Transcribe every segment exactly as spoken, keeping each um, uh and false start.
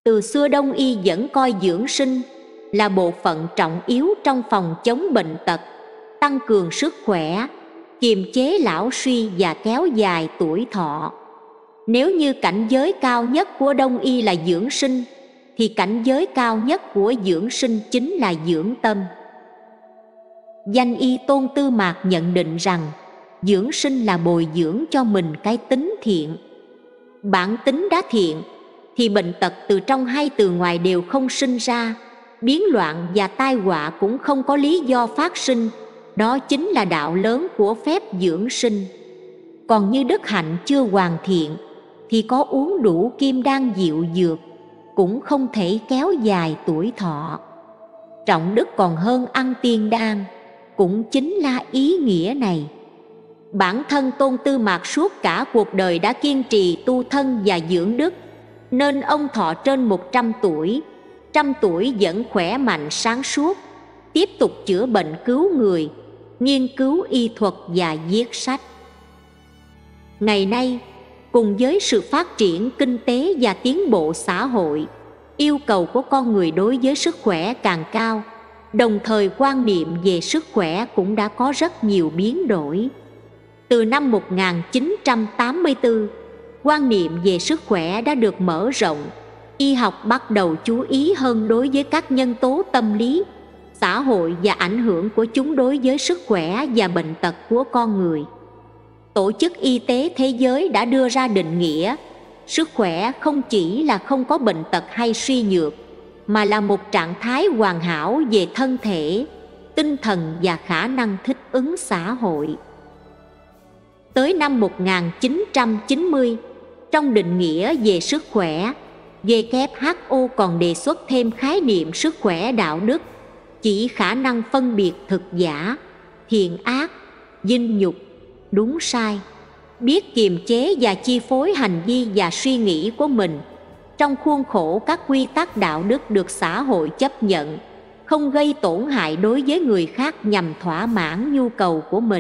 Từ xưa Đông y vẫn coi dưỡng sinh là bộ phận trọng yếu trong phòng chống bệnh tật, tăng cường sức khỏe, kiềm chế lão suy và kéo dài tuổi thọ. Nếu như cảnh giới cao nhất của Đông y là dưỡng sinh, thì cảnh giới cao nhất của dưỡng sinh chính là dưỡng tâm. Danh y Tôn Tư Mạc nhận định rằng dưỡng sinh là bồi dưỡng cho mình cái tính thiện. Bản tính đã thiện thì bệnh tật từ trong hay từ ngoài đều không sinh ra, biến loạn và tai họa cũng không có lý do phát sinh. Đó chính là đạo lớn của phép dưỡng sinh. Còn như đức hạnh chưa hoàn thiện thì có uống đủ kim đan diệu dược cũng không thể kéo dài tuổi thọ. Trọng đức còn hơn ăn tiên đan, cũng chính là ý nghĩa này. Bản thân Tôn Tư Mạc suốt cả cuộc đời đã kiên trì tu thân và dưỡng đức, nên ông thọ trên một trăm tuổi, trăm tuổi vẫn khỏe mạnh sáng suốt, tiếp tục chữa bệnh cứu người, nghiên cứu y thuật và viết sách. Ngày nay, cùng với sự phát triển kinh tế và tiến bộ xã hội, yêu cầu của con người đối với sức khỏe càng cao, đồng thời quan niệm về sức khỏe cũng đã có rất nhiều biến đổi. Từ năm một nghìn chín trăm tám mươi tư, quan niệm về sức khỏe đã được mở rộng, y học bắt đầu chú ý hơn đối với các nhân tố tâm lý, xã hội và ảnh hưởng của chúng đối với sức khỏe và bệnh tật của con người. Tổ chức Y tế Thế giới đã đưa ra định nghĩa, sức khỏe không chỉ là không có bệnh tật hay suy nhược, mà là một trạng thái hoàn hảo về thân thể, tinh thần và khả năng thích ứng xã hội. Tới năm một nghìn chín trăm chín mươi, trong định nghĩa về sức khỏe, W H O còn đề xuất thêm khái niệm sức khỏe đạo đức, chỉ khả năng phân biệt thực giả, thiện ác, dinh nhục, đúng sai, biết kiềm chế và chi phối hành vi và suy nghĩ của mình trong khuôn khổ các quy tắc đạo đức được xã hội chấp nhận, không gây tổn hại đối với người khác nhằm thỏa mãn nhu cầu của mình.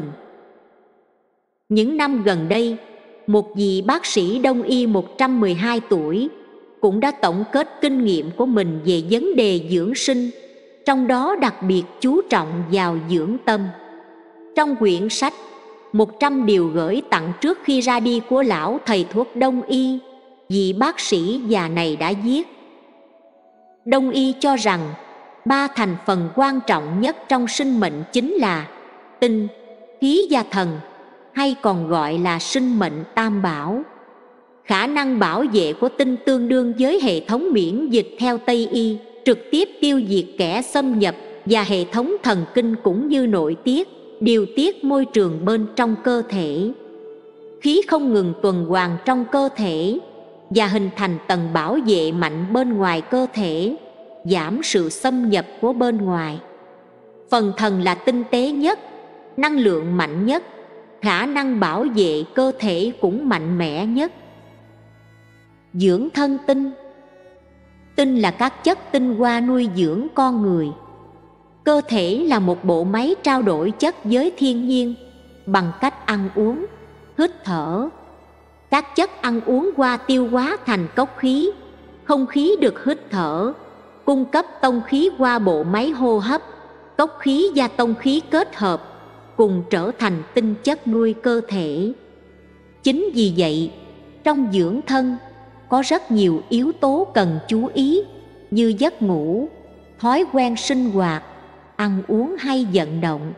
Những năm gần đây, một vị bác sĩ Đông y một trăm mười hai tuổi cũng đã tổng kết kinh nghiệm của mình về vấn đề dưỡng sinh, trong đó đặc biệt chú trọng vào dưỡng tâm. Trong quyển sách một trăm điều gửi tặng trước khi ra đi của lão thầy thuốc Đông y, vị bác sĩ già này đã viết: Đông y cho rằng ba thành phần quan trọng nhất trong sinh mệnh chính là tinh, khí và thần, hay còn gọi là sinh mệnh tam bảo. Khả năng bảo vệ của tinh tương đương với hệ thống miễn dịch theo Tây y, trực tiếp tiêu diệt kẻ xâm nhập, và hệ thống thần kinh cũng như nội tiết, điều tiết môi trường bên trong cơ thể. Khí không ngừng tuần hoàn trong cơ thể và hình thành tầng bảo vệ mạnh bên ngoài cơ thể, giảm sự xâm nhập của bên ngoài. Phần thần là tinh tế nhất, năng lượng mạnh nhất, khả năng bảo vệ cơ thể cũng mạnh mẽ nhất. Dưỡng thân tinh. Tinh là các chất tinh hoa nuôi dưỡng con người. Cơ thể là một bộ máy trao đổi chất với thiên nhiên bằng cách ăn uống, hít thở. Các chất ăn uống qua tiêu hóa thành cốc khí, không khí được hít thở, cung cấp tông khí qua bộ máy hô hấp. Cốc khí và tông khí kết hợp cùng trở thành tinh chất nuôi cơ thể. Chính vì vậy, trong dưỡng thân có rất nhiều yếu tố cần chú ý, như giấc ngủ, thói quen sinh hoạt, ăn uống hay vận động.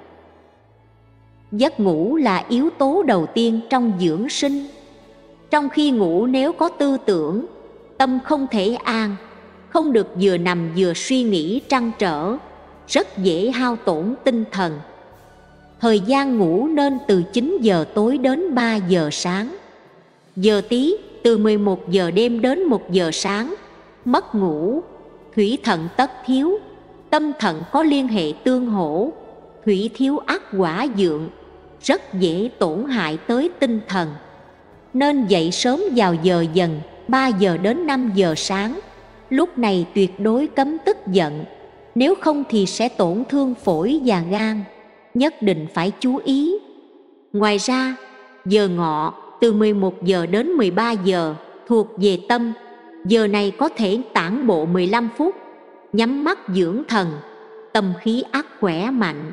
Giấc ngủ là yếu tố đầu tiên trong dưỡng sinh. Trong khi ngủ nếu có tư tưởng, tâm không thể an, không được vừa nằm vừa suy nghĩ trăn trở, rất dễ hao tổn tinh thần. Thời gian ngủ nên từ chín giờ tối đến ba giờ sáng. Giờ tí từ mười một giờ đêm đến một giờ sáng. Mất ngủ, thủy thận tất thiếu, tâm thận có liên hệ tương hỗ, thủy thiếu ắt hỏa dượng, rất dễ tổn hại tới tinh thần. Nên dậy sớm vào giờ dần ba giờ đến năm giờ sáng. Lúc này tuyệt đối cấm tức giận, nếu không thì sẽ tổn thương phổi và gan, nhất định phải chú ý. Ngoài ra, giờ ngọ từ mười một giờ đến mười ba giờ thuộc về tâm, Giờ này có thể tản bộ mười lăm phút, nhắm mắt dưỡng thần, tâm khí ắt khỏe mạnh.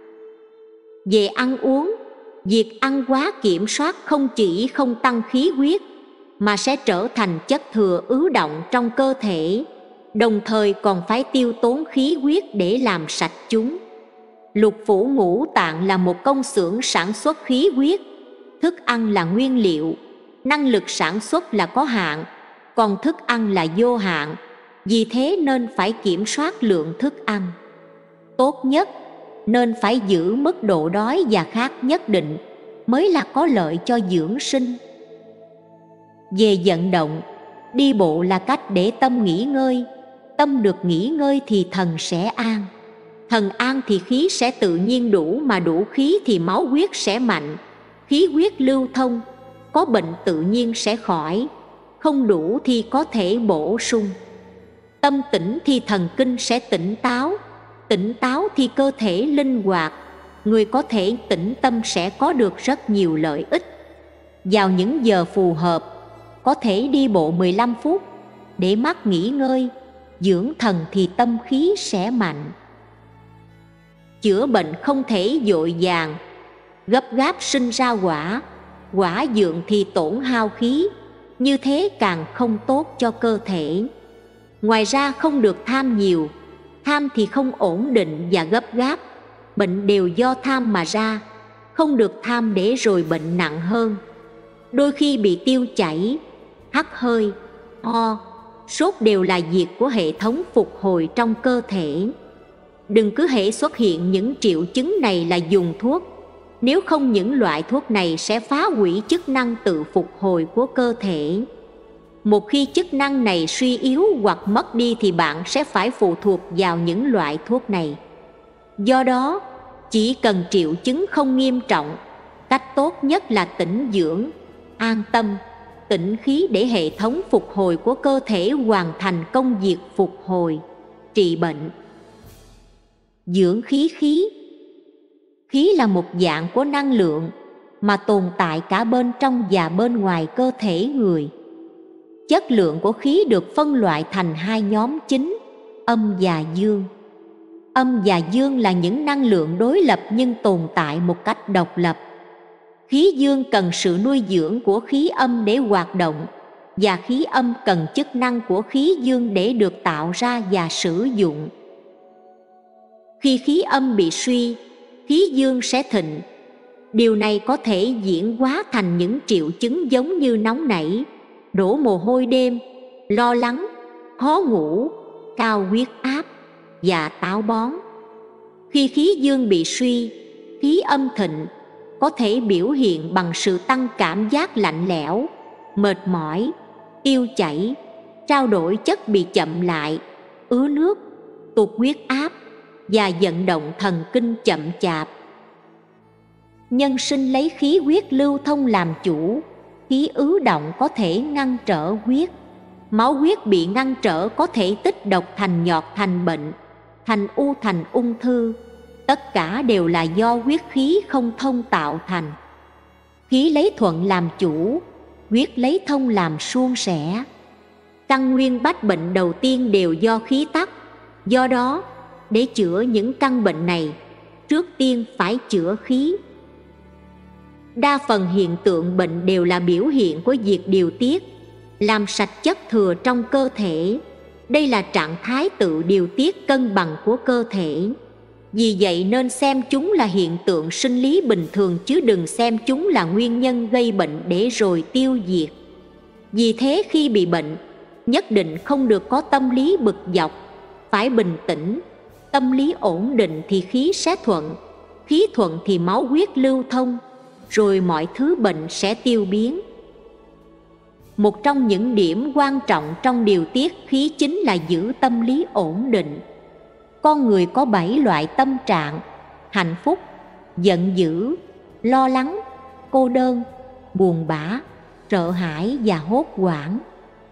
Về ăn uống, việc ăn quá kiểm soát không chỉ không tăng khí huyết, mà sẽ trở thành chất thừa ứ động trong cơ thể, đồng thời còn phải tiêu tốn khí huyết để làm sạch chúng. Lục phủ ngũ tạng là một công xưởng sản xuất khí huyết, thức ăn là nguyên liệu, năng lực sản xuất là có hạn, còn thức ăn là vô hạn, vì thế nên phải kiểm soát lượng thức ăn. Tốt nhất nên phải giữ mức độ đói và khát nhất định mới là có lợi cho dưỡng sinh. Về vận động, đi bộ là cách để tâm nghỉ ngơi. Tâm được nghỉ ngơi thì thần sẽ an. Thần an thì khí sẽ tự nhiên đủ, mà đủ khí thì máu huyết sẽ mạnh, khí huyết lưu thông, có bệnh tự nhiên sẽ khỏi, không đủ thì có thể bổ sung. Tâm tĩnh thì thần kinh sẽ tỉnh táo, tỉnh táo thì cơ thể linh hoạt, người có thể tĩnh tâm sẽ có được rất nhiều lợi ích. Vào những giờ phù hợp, có thể đi bộ mười lăm phút để mắt nghỉ ngơi, dưỡng thần thì tâm khí sẽ mạnh. Chữa bệnh không thể vội vàng, gấp gáp sinh ra quả, quả dượng thì tổn hao khí, như thế càng không tốt cho cơ thể. Ngoài ra không được tham nhiều, tham thì không ổn định và gấp gáp, bệnh đều do tham mà ra, không được tham để rồi bệnh nặng hơn. Đôi khi bị tiêu chảy, hắt hơi, ho, sốt đều là việc của hệ thống phục hồi trong cơ thể. Đừng cứ hễ xuất hiện những triệu chứng này là dùng thuốc, nếu không những loại thuốc này sẽ phá hủy chức năng tự phục hồi của cơ thể. Một khi chức năng này suy yếu hoặc mất đi thì bạn sẽ phải phụ thuộc vào những loại thuốc này. Do đó, chỉ cần triệu chứng không nghiêm trọng, cách tốt nhất là tĩnh dưỡng, an tâm, tĩnh khí để hệ thống phục hồi của cơ thể hoàn thành công việc phục hồi, trị bệnh. Dưỡng khí khí Khí là một dạng của năng lượng mà tồn tại cả bên trong và bên ngoài cơ thể người. Chất lượng của khí được phân loại thành hai nhóm chính, âm và dương. Âm và dương là những năng lượng đối lập nhưng tồn tại một cách độc lập. Khí dương cần sự nuôi dưỡng của khí âm để hoạt động, và khí âm cần chức năng của khí dương để được tạo ra và sử dụng. Khi khí âm bị suy, khí dương sẽ thịnh. Điều này có thể diễn hóa thành những triệu chứng giống như nóng nảy, đổ mồ hôi đêm, lo lắng, khó ngủ, cao huyết áp và táo bón. Khi khí dương bị suy, khí âm thịnh, có thể biểu hiện bằng sự tăng cảm giác lạnh lẽo, mệt mỏi, tiêu chảy, trao đổi chất bị chậm lại, ứ nước, tụt huyết áp và vận động thần kinh chậm chạp. Nhân sinh lấy khí huyết lưu thông làm chủ, khí ứ động có thể ngăn trở huyết. Máu huyết bị ngăn trở có thể tích độc thành nhọt thành bệnh, thành u thành ung thư. Tất cả đều là do huyết khí không thông tạo thành. Khí lấy thuận làm chủ, huyết lấy thông làm suôn sẻ. Căn nguyên bách bệnh đầu tiên đều do khí tắc. Do đó, để chữa những căn bệnh này, trước tiên phải chữa khí. Đa phần hiện tượng bệnh đều là biểu hiện của việc điều tiết, làm sạch chất thừa trong cơ thể. Đây là trạng thái tự điều tiết cân bằng của cơ thể. Vì vậy nên xem chúng là hiện tượng sinh lý bình thường, chứ đừng xem chúng là nguyên nhân gây bệnh để rồi tiêu diệt. Vì thế khi bị bệnh, nhất định không được có tâm lý bực dọc, phải bình tĩnh. Tâm lý ổn định thì khí sẽ thuận, khí thuận thì máu huyết lưu thông, rồi mọi thứ bệnh sẽ tiêu biến. Một trong những điểm quan trọng trong điều tiết khí chính là giữ tâm lý ổn định. Con người có bảy loại tâm trạng: hạnh phúc, giận dữ, lo lắng, cô đơn, buồn bã, sợ hãi và hốt hoảng.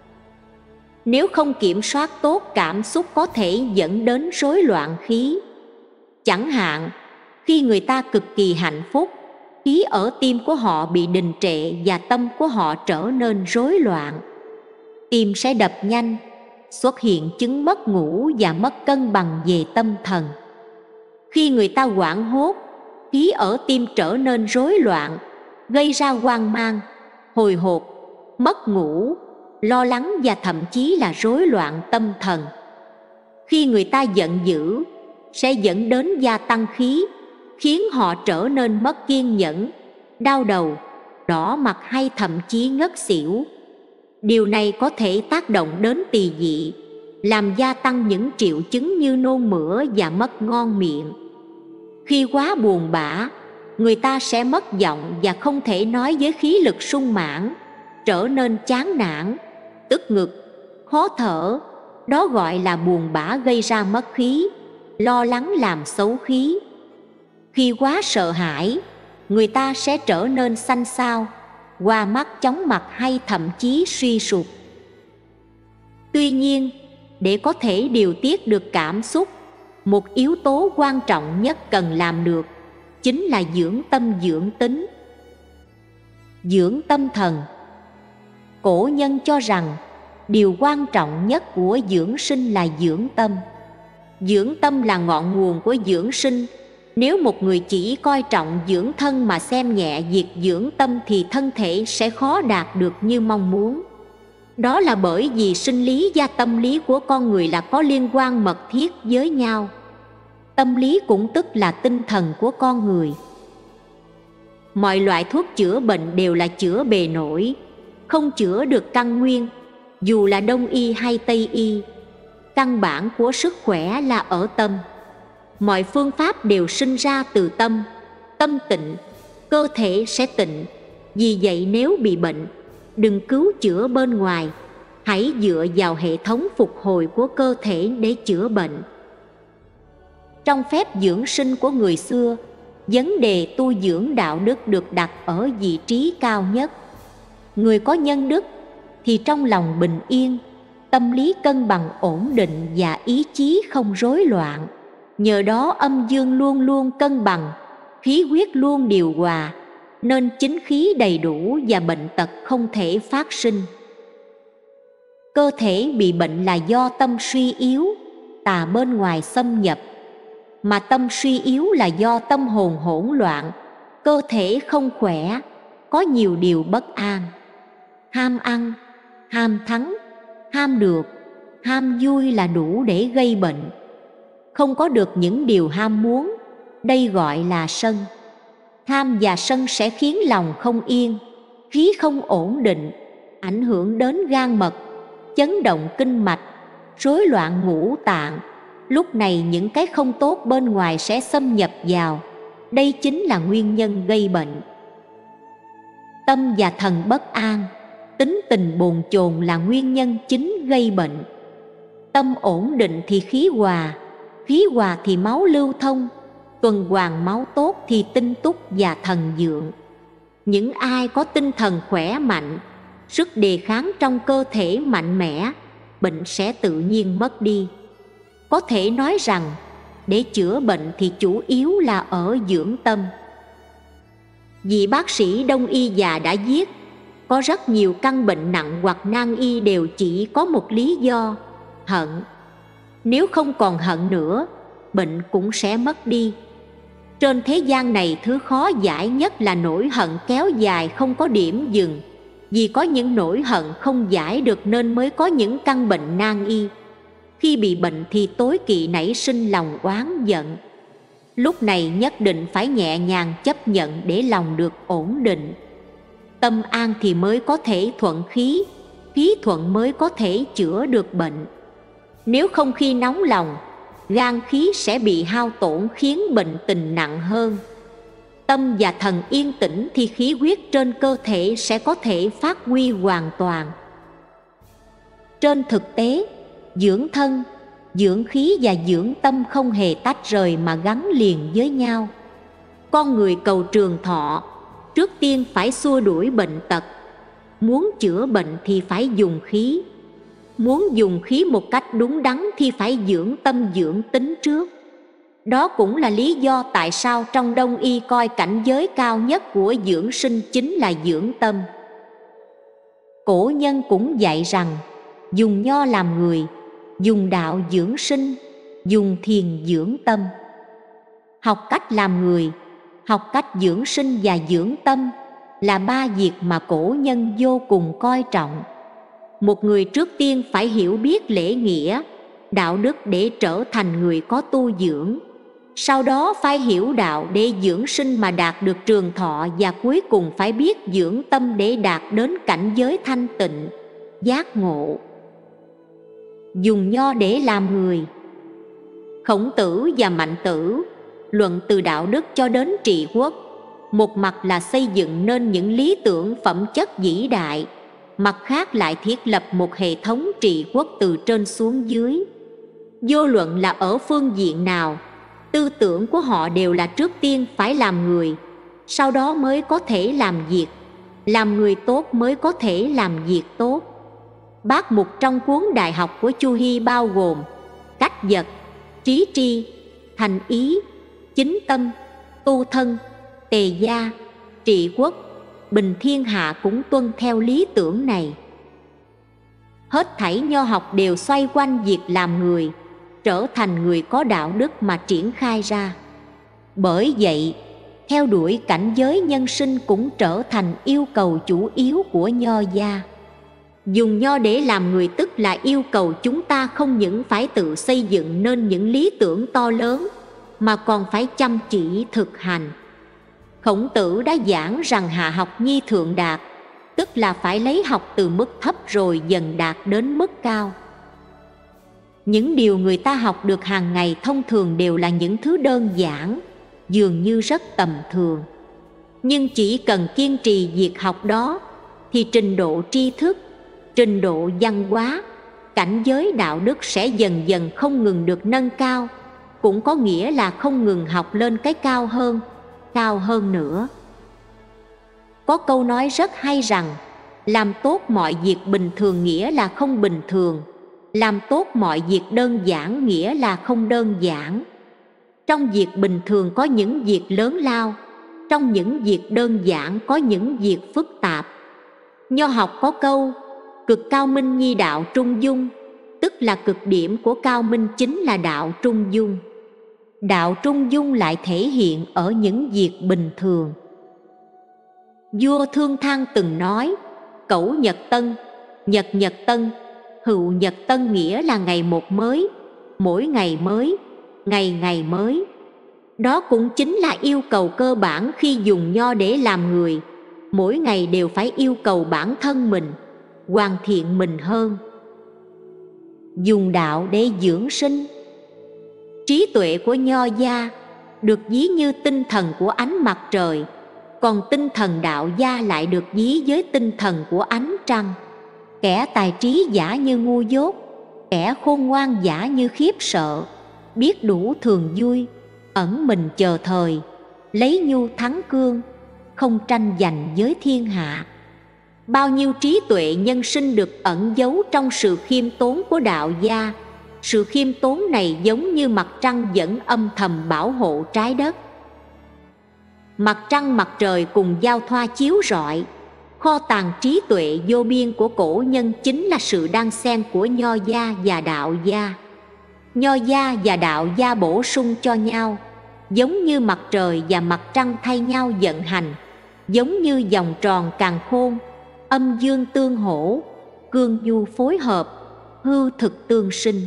Nếu không kiểm soát tốt cảm xúc có thể dẫn đến rối loạn khí. Chẳng hạn, khi người ta cực kỳ hạnh phúc, khí ở tim của họ bị đình trệ và tâm của họ trở nên rối loạn. tim sẽ đập nhanh, xuất hiện chứng mất ngủ và mất cân bằng về tâm thần. Khi người ta hoảng hốt, khí ở tim trở nên rối loạn, gây ra hoang mang, hồi hộp, mất ngủ, lo lắng và thậm chí là rối loạn tâm thần. Khi người ta giận dữ, sẽ dẫn đến gia tăng khí, khiến họ trở nên mất kiên nhẫn, đau đầu, đỏ mặt hay thậm chí ngất xỉu. Điều này có thể tác động đến tỳ vị, làm gia tăng những triệu chứng như nôn mửa và mất ngon miệng. Khi quá buồn bã, người ta sẽ mất giọng và không thể nói với khí lực sung mãn, trở nên chán nản, tức ngực, khó thở. Đó gọi là buồn bã gây ra mất khí, lo lắng làm xấu khí. Khi quá sợ hãi, người ta sẽ trở nên xanh xao, hoa mắt, chóng mặt hay thậm chí suy sụp. Tuy nhiên, để có thể điều tiết được cảm xúc, một yếu tố quan trọng nhất cần làm được chính là dưỡng tâm dưỡng tính. Dưỡng tâm thần. Cổ nhân cho rằng điều quan trọng nhất của dưỡng sinh là dưỡng tâm. Dưỡng tâm là ngọn nguồn của dưỡng sinh. Nếu một người chỉ coi trọng dưỡng thân mà xem nhẹ việc dưỡng tâm thì thân thể sẽ khó đạt được như mong muốn. Đó là bởi vì sinh lý và tâm lý của con người là có liên quan mật thiết với nhau. Tâm lý cũng tức là tinh thần của con người. Mọi loại thuốc chữa bệnh đều là chữa bề nổi, không chữa được căn nguyên, dù là Đông y hay Tây y. Căn bản của sức khỏe là ở tâm. Mọi phương pháp đều sinh ra từ tâm. Tâm tịnh, cơ thể sẽ tịnh. Vì vậy nếu bị bệnh, đừng cứu chữa bên ngoài, hãy dựa vào hệ thống phục hồi của cơ thể để chữa bệnh. Trong phép dưỡng sinh của người xưa, vấn đề tu dưỡng đạo đức được đặt ở vị trí cao nhất. Người có nhân đức thì trong lòng bình yên, tâm lý cân bằng ổn định và ý chí không rối loạn. Nhờ đó âm dương luôn luôn cân bằng, khí huyết luôn điều hòa, nên chính khí đầy đủ và bệnh tật không thể phát sinh. Cơ thể bị bệnh là do tâm suy yếu, tà bên ngoài xâm nhập. Mà tâm suy yếu là do tâm hồn hỗn loạn, cơ thể không khỏe, có nhiều điều bất an. Ham ăn, ham thắng, ham được, ham vui là đủ để gây bệnh. Không có được những điều ham muốn, đây gọi là sân. Tham và sân sẽ khiến lòng không yên, khí không ổn định, ảnh hưởng đến gan mật, chấn động kinh mạch, rối loạn ngũ tạng. Lúc này những cái không tốt bên ngoài sẽ xâm nhập vào. Đây chính là nguyên nhân gây bệnh. Tâm và thần bất an, tính tình bồn chồn là nguyên nhân chính gây bệnh. Tâm ổn định thì khí hòa, khí hòa thì máu lưu thông, tuần hoàn máu tốt thì tinh túc và thần vượng. Những ai có tinh thần khỏe mạnh, sức đề kháng trong cơ thể mạnh mẽ, bệnh sẽ tự nhiên mất đi. Có thể nói rằng, để chữa bệnh thì chủ yếu là ở dưỡng tâm. Vị bác sĩ Đông y già đã viết, có rất nhiều căn bệnh nặng hoặc nan y đều chỉ có một lý do, hận. Nếu không còn hận nữa, bệnh cũng sẽ mất đi. Trên thế gian này thứ khó giải nhất là nỗi hận kéo dài không có điểm dừng. Vì có những nỗi hận không giải được nên mới có những căn bệnh nan y. Khi bị bệnh thì tối kỵ nảy sinh lòng oán giận. Lúc này nhất định phải nhẹ nhàng chấp nhận để lòng được ổn định. Tâm an thì mới có thể thuận khí, khí thuận mới có thể chữa được bệnh. Nếu không khi nóng lòng, gan khí sẽ bị hao tổn khiến bệnh tình nặng hơn. Tâm và thần yên tĩnh thì khí huyết trên cơ thể sẽ có thể phát huy hoàn toàn. Trên thực tế, dưỡng thân, dưỡng khí và dưỡng tâm không hề tách rời mà gắn liền với nhau. Con người cầu trường thọ, trước tiên phải xua đuổi bệnh tật. Muốn chữa bệnh thì phải dùng khí. Muốn dùng khí một cách đúng đắn thì phải dưỡng tâm dưỡng tính trước. Đó cũng là lý do tại sao trong Đông y coi cảnh giới cao nhất của dưỡng sinh chính là dưỡng tâm. Cổ nhân cũng dạy rằng, dùng nho làm người, dùng đạo dưỡng sinh, dùng thiền dưỡng tâm. Học cách làm người, học cách dưỡng sinh và dưỡng tâm là ba việc mà cổ nhân vô cùng coi trọng. Một người trước tiên phải hiểu biết lễ nghĩa, đạo đức để trở thành người có tu dưỡng. Sau đó phải hiểu đạo để dưỡng sinh mà đạt được trường thọ, và cuối cùng phải biết dưỡng tâm để đạt đến cảnh giới thanh tịnh, giác ngộ. Dùng nho để làm người. Khổng Tử và Mạnh Tử luận từ đạo đức cho đến trị quốc, một mặt là xây dựng nên những lý tưởng phẩm chất vĩ đại, mặt khác lại thiết lập một hệ thống trị quốc từ trên xuống dưới. Vô luận là ở phương diện nào, tư tưởng của họ đều là trước tiên phải làm người, sau đó mới có thể làm việc, làm người tốt mới có thể làm việc tốt. Bát mục trong cuốn Đại học của Chu Hy bao gồm cách vật, trí tri, thành ý, chính tâm, tu thân, tề gia, trị quốc. Bình thiên hạ cũng tuân theo lý tưởng này. Hết thảy nho học đều xoay quanh việc làm người, trở thành người có đạo đức mà triển khai ra. Bởi vậy, theo đuổi cảnh giới nhân sinh cũng trở thành yêu cầu chủ yếu của nho gia. Dùng nho để làm người tức là yêu cầu chúng ta không những phải tự xây dựng nên những lý tưởng to lớn, mà còn phải chăm chỉ thực hành. Khổng Tử đã giảng rằng hạ học nhi thượng đạt, tức là phải lấy học từ mức thấp rồi dần đạt đến mức cao. Những điều người ta học được hàng ngày thông thường đều là những thứ đơn giản, dường như rất tầm thường. Nhưng chỉ cần kiên trì việc học đó, thì trình độ tri thức, trình độ văn hóa, cảnh giới đạo đức sẽ dần dần không ngừng được nâng cao, cũng có nghĩa là không ngừng học lên cái cao hơn, cao hơn nữa. Có câu nói rất hay rằng, làm tốt mọi việc bình thường nghĩa là không bình thường, làm tốt mọi việc đơn giản nghĩa là không đơn giản. Trong việc bình thường có những việc lớn lao, trong những việc đơn giản có những việc phức tạp. Nho học có câu, cực cao minh nhi đạo trung dung, tức là cực điểm của cao minh chính là đạo trung dung. Đạo trung dung lại thể hiện ở những việc bình thường. Vua Thương Thang từng nói, cẩu nhật tân, nhật nhật tân, hữu nhật tân nghĩa là ngày một mới, mỗi ngày mới, ngày ngày mới. Đó cũng chính là yêu cầu cơ bản khi dùng nho để làm người. Mỗi ngày đều phải yêu cầu bản thân mình, hoàn thiện mình hơn. Dùng đạo để dưỡng sinh. Trí tuệ của nho gia được ví như tinh thần của ánh mặt trời, còn tinh thần đạo gia lại được ví với tinh thần của ánh trăng. Kẻ tài trí giả như ngu dốt, kẻ khôn ngoan giả như khiếp sợ, biết đủ thường vui, ẩn mình chờ thời, lấy nhu thắng cương, không tranh giành với thiên hạ. Bao nhiêu trí tuệ nhân sinh được ẩn giấu trong sự khiêm tốn của đạo gia. Sự khiêm tốn này giống như mặt trăng vẫn âm thầm bảo hộ trái đất. Mặt trăng mặt trời cùng giao thoa chiếu rọi, kho tàng trí tuệ vô biên của cổ nhân chính là sự đan xen của nho gia và đạo gia. Nho gia và đạo gia bổ sung cho nhau, giống như mặt trời và mặt trăng thay nhau vận hành, giống như vòng tròn càn khôn, âm dương tương hỗ, cương nhu phối hợp, hư thực tương sinh.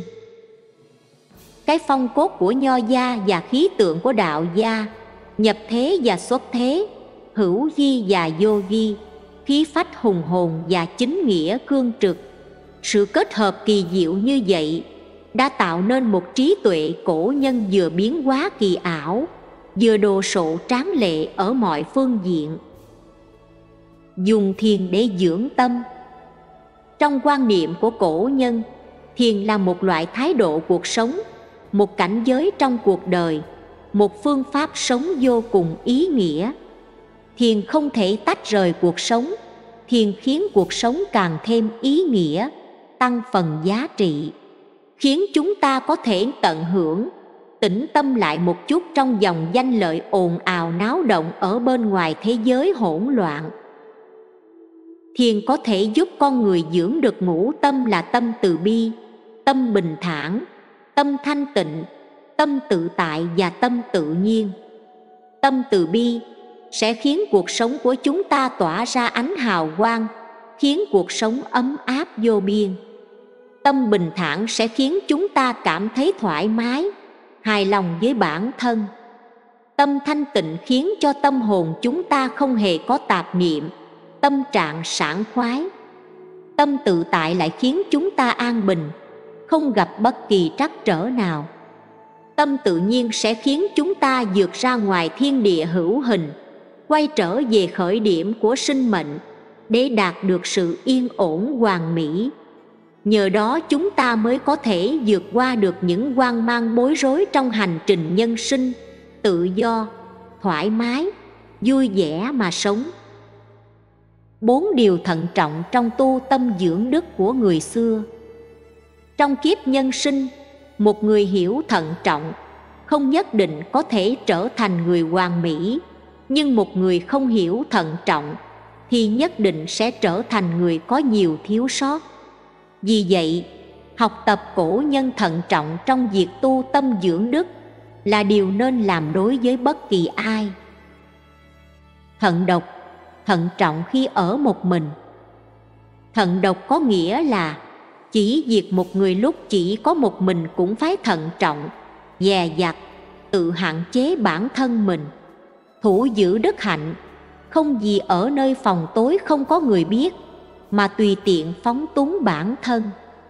Cái phong cốt của nho gia và khí tượng của đạo gia, nhập thế và xuất thế, hữu vi và vô vi, khí phách hùng hồn và chính nghĩa cương trực. Sự kết hợp kỳ diệu như vậy đã tạo nên một trí tuệ cổ nhân vừa biến hóa kỳ ảo, vừa đồ sộ tráng lệ ở mọi phương diện. Dùng thiền để dưỡng tâm. Trong quan niệm của cổ nhân, thiền là một loại thái độ cuộc sống, một cảnh giới trong cuộc đời, một phương pháp sống vô cùng ý nghĩa. Thiền không thể tách rời cuộc sống, thiền khiến cuộc sống càng thêm ý nghĩa, tăng phần giá trị, khiến chúng ta có thể tận hưởng, tĩnh tâm lại một chút trong dòng danh lợi ồn ào náo động ở bên ngoài thế giới hỗn loạn. Thiền có thể giúp con người dưỡng được ngũ tâm là tâm từ bi, tâm bình thản, tâm thanh tịnh, tâm tự tại và tâm tự nhiên. Tâm từ bi sẽ khiến cuộc sống của chúng ta tỏa ra ánh hào quang, khiến cuộc sống ấm áp vô biên. Tâm bình thản sẽ khiến chúng ta cảm thấy thoải mái, hài lòng với bản thân. Tâm thanh tịnh khiến cho tâm hồn chúng ta không hề có tạp niệm, tâm trạng sảng khoái. Tâm tự tại lại khiến chúng ta an bình, không gặp bất kỳ trắc trở nào. Tâm tự nhiên sẽ khiến chúng ta vượt ra ngoài thiên địa hữu hình, quay trở về khởi điểm của sinh mệnh để đạt được sự yên ổn hoàn mỹ. Nhờ đó chúng ta mới có thể vượt qua được những hoang mang bối rối trong hành trình nhân sinh, tự do, thoải mái, vui vẻ mà sống. Bốn điều thận trọng trong tu tâm dưỡng đức của người xưa. Trong kiếp nhân sinh, một người hiểu thận trọng không nhất định có thể trở thành người hoàn mỹ, nhưng một người không hiểu thận trọng thì nhất định sẽ trở thành người có nhiều thiếu sót. Vì vậy, học tập cổ nhân thận trọng trong việc tu tâm dưỡng đức là điều nên làm đối với bất kỳ ai. Thận độc, thận trọng khi ở một mình. Thận độc có nghĩa là chỉ việc một người lúc chỉ có một mình cũng phải thận trọng, dè dặt, tự hạn chế bản thân mình, thủ giữ đức hạnh, không vì ở nơi phòng tối không có người biết mà tùy tiện phóng túng bản thân.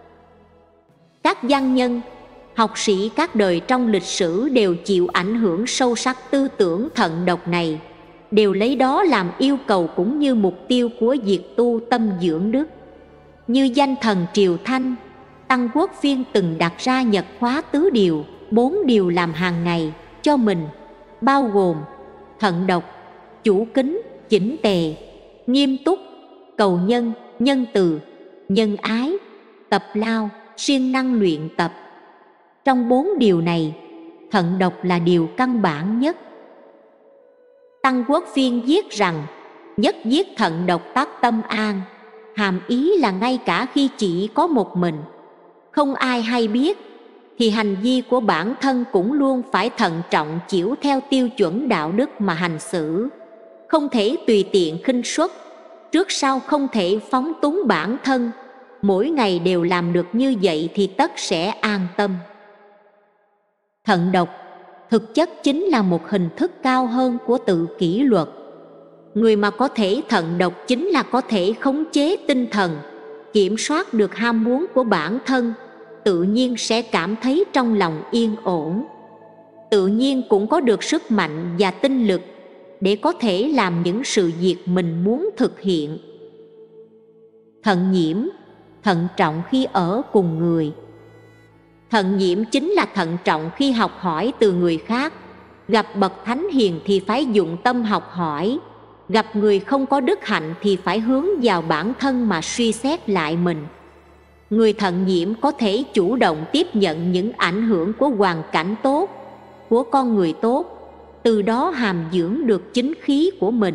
Các văn nhân, học sĩ các đời trong lịch sử đều chịu ảnh hưởng sâu sắc tư tưởng thận độc này, đều lấy đó làm yêu cầu cũng như mục tiêu của việc tu tâm dưỡng đức. Như danh thần Triều Thanh, Tăng Quốc Phiên từng đặt ra nhật khóa tứ điều, bốn điều làm hàng ngày cho mình, bao gồm thận độc, chủ kính, chỉnh tề, nghiêm túc, cầu nhân, nhân từ, nhân ái, tập lao, siêng năng luyện tập. Trong bốn điều này, thận độc là điều căn bản nhất. Tăng Quốc Phiên viết rằng nhất giết thận độc tác tâm an, hàm ý là ngay cả khi chỉ có một mình, không ai hay biết, thì hành vi của bản thân cũng luôn phải thận trọng chiếu theo tiêu chuẩn đạo đức mà hành xử, không thể tùy tiện khinh suất, trước sau không thể phóng túng bản thân. Mỗi ngày đều làm được như vậy thì tất sẽ an tâm. Thận độc thực chất chính là một hình thức cao hơn của tự kỷ luật. Người mà có thể thận độc chính là có thể khống chế tinh thần, kiểm soát được ham muốn của bản thân, tự nhiên sẽ cảm thấy trong lòng yên ổn. Tự nhiên cũng có được sức mạnh và tinh lực để có thể làm những sự việc mình muốn thực hiện. Thận nhiễm, thận trọng khi ở cùng người. Thận nhiễm chính là thận trọng khi học hỏi từ người khác. Gặp bậc thánh hiền thì phải dụng tâm học hỏi, gặp người không có đức hạnh thì phải hướng vào bản thân mà suy xét lại mình. Người thận nhiễm có thể chủ động tiếp nhận những ảnh hưởng của hoàn cảnh tốt, của con người tốt, từ đó hàm dưỡng được chính khí của mình.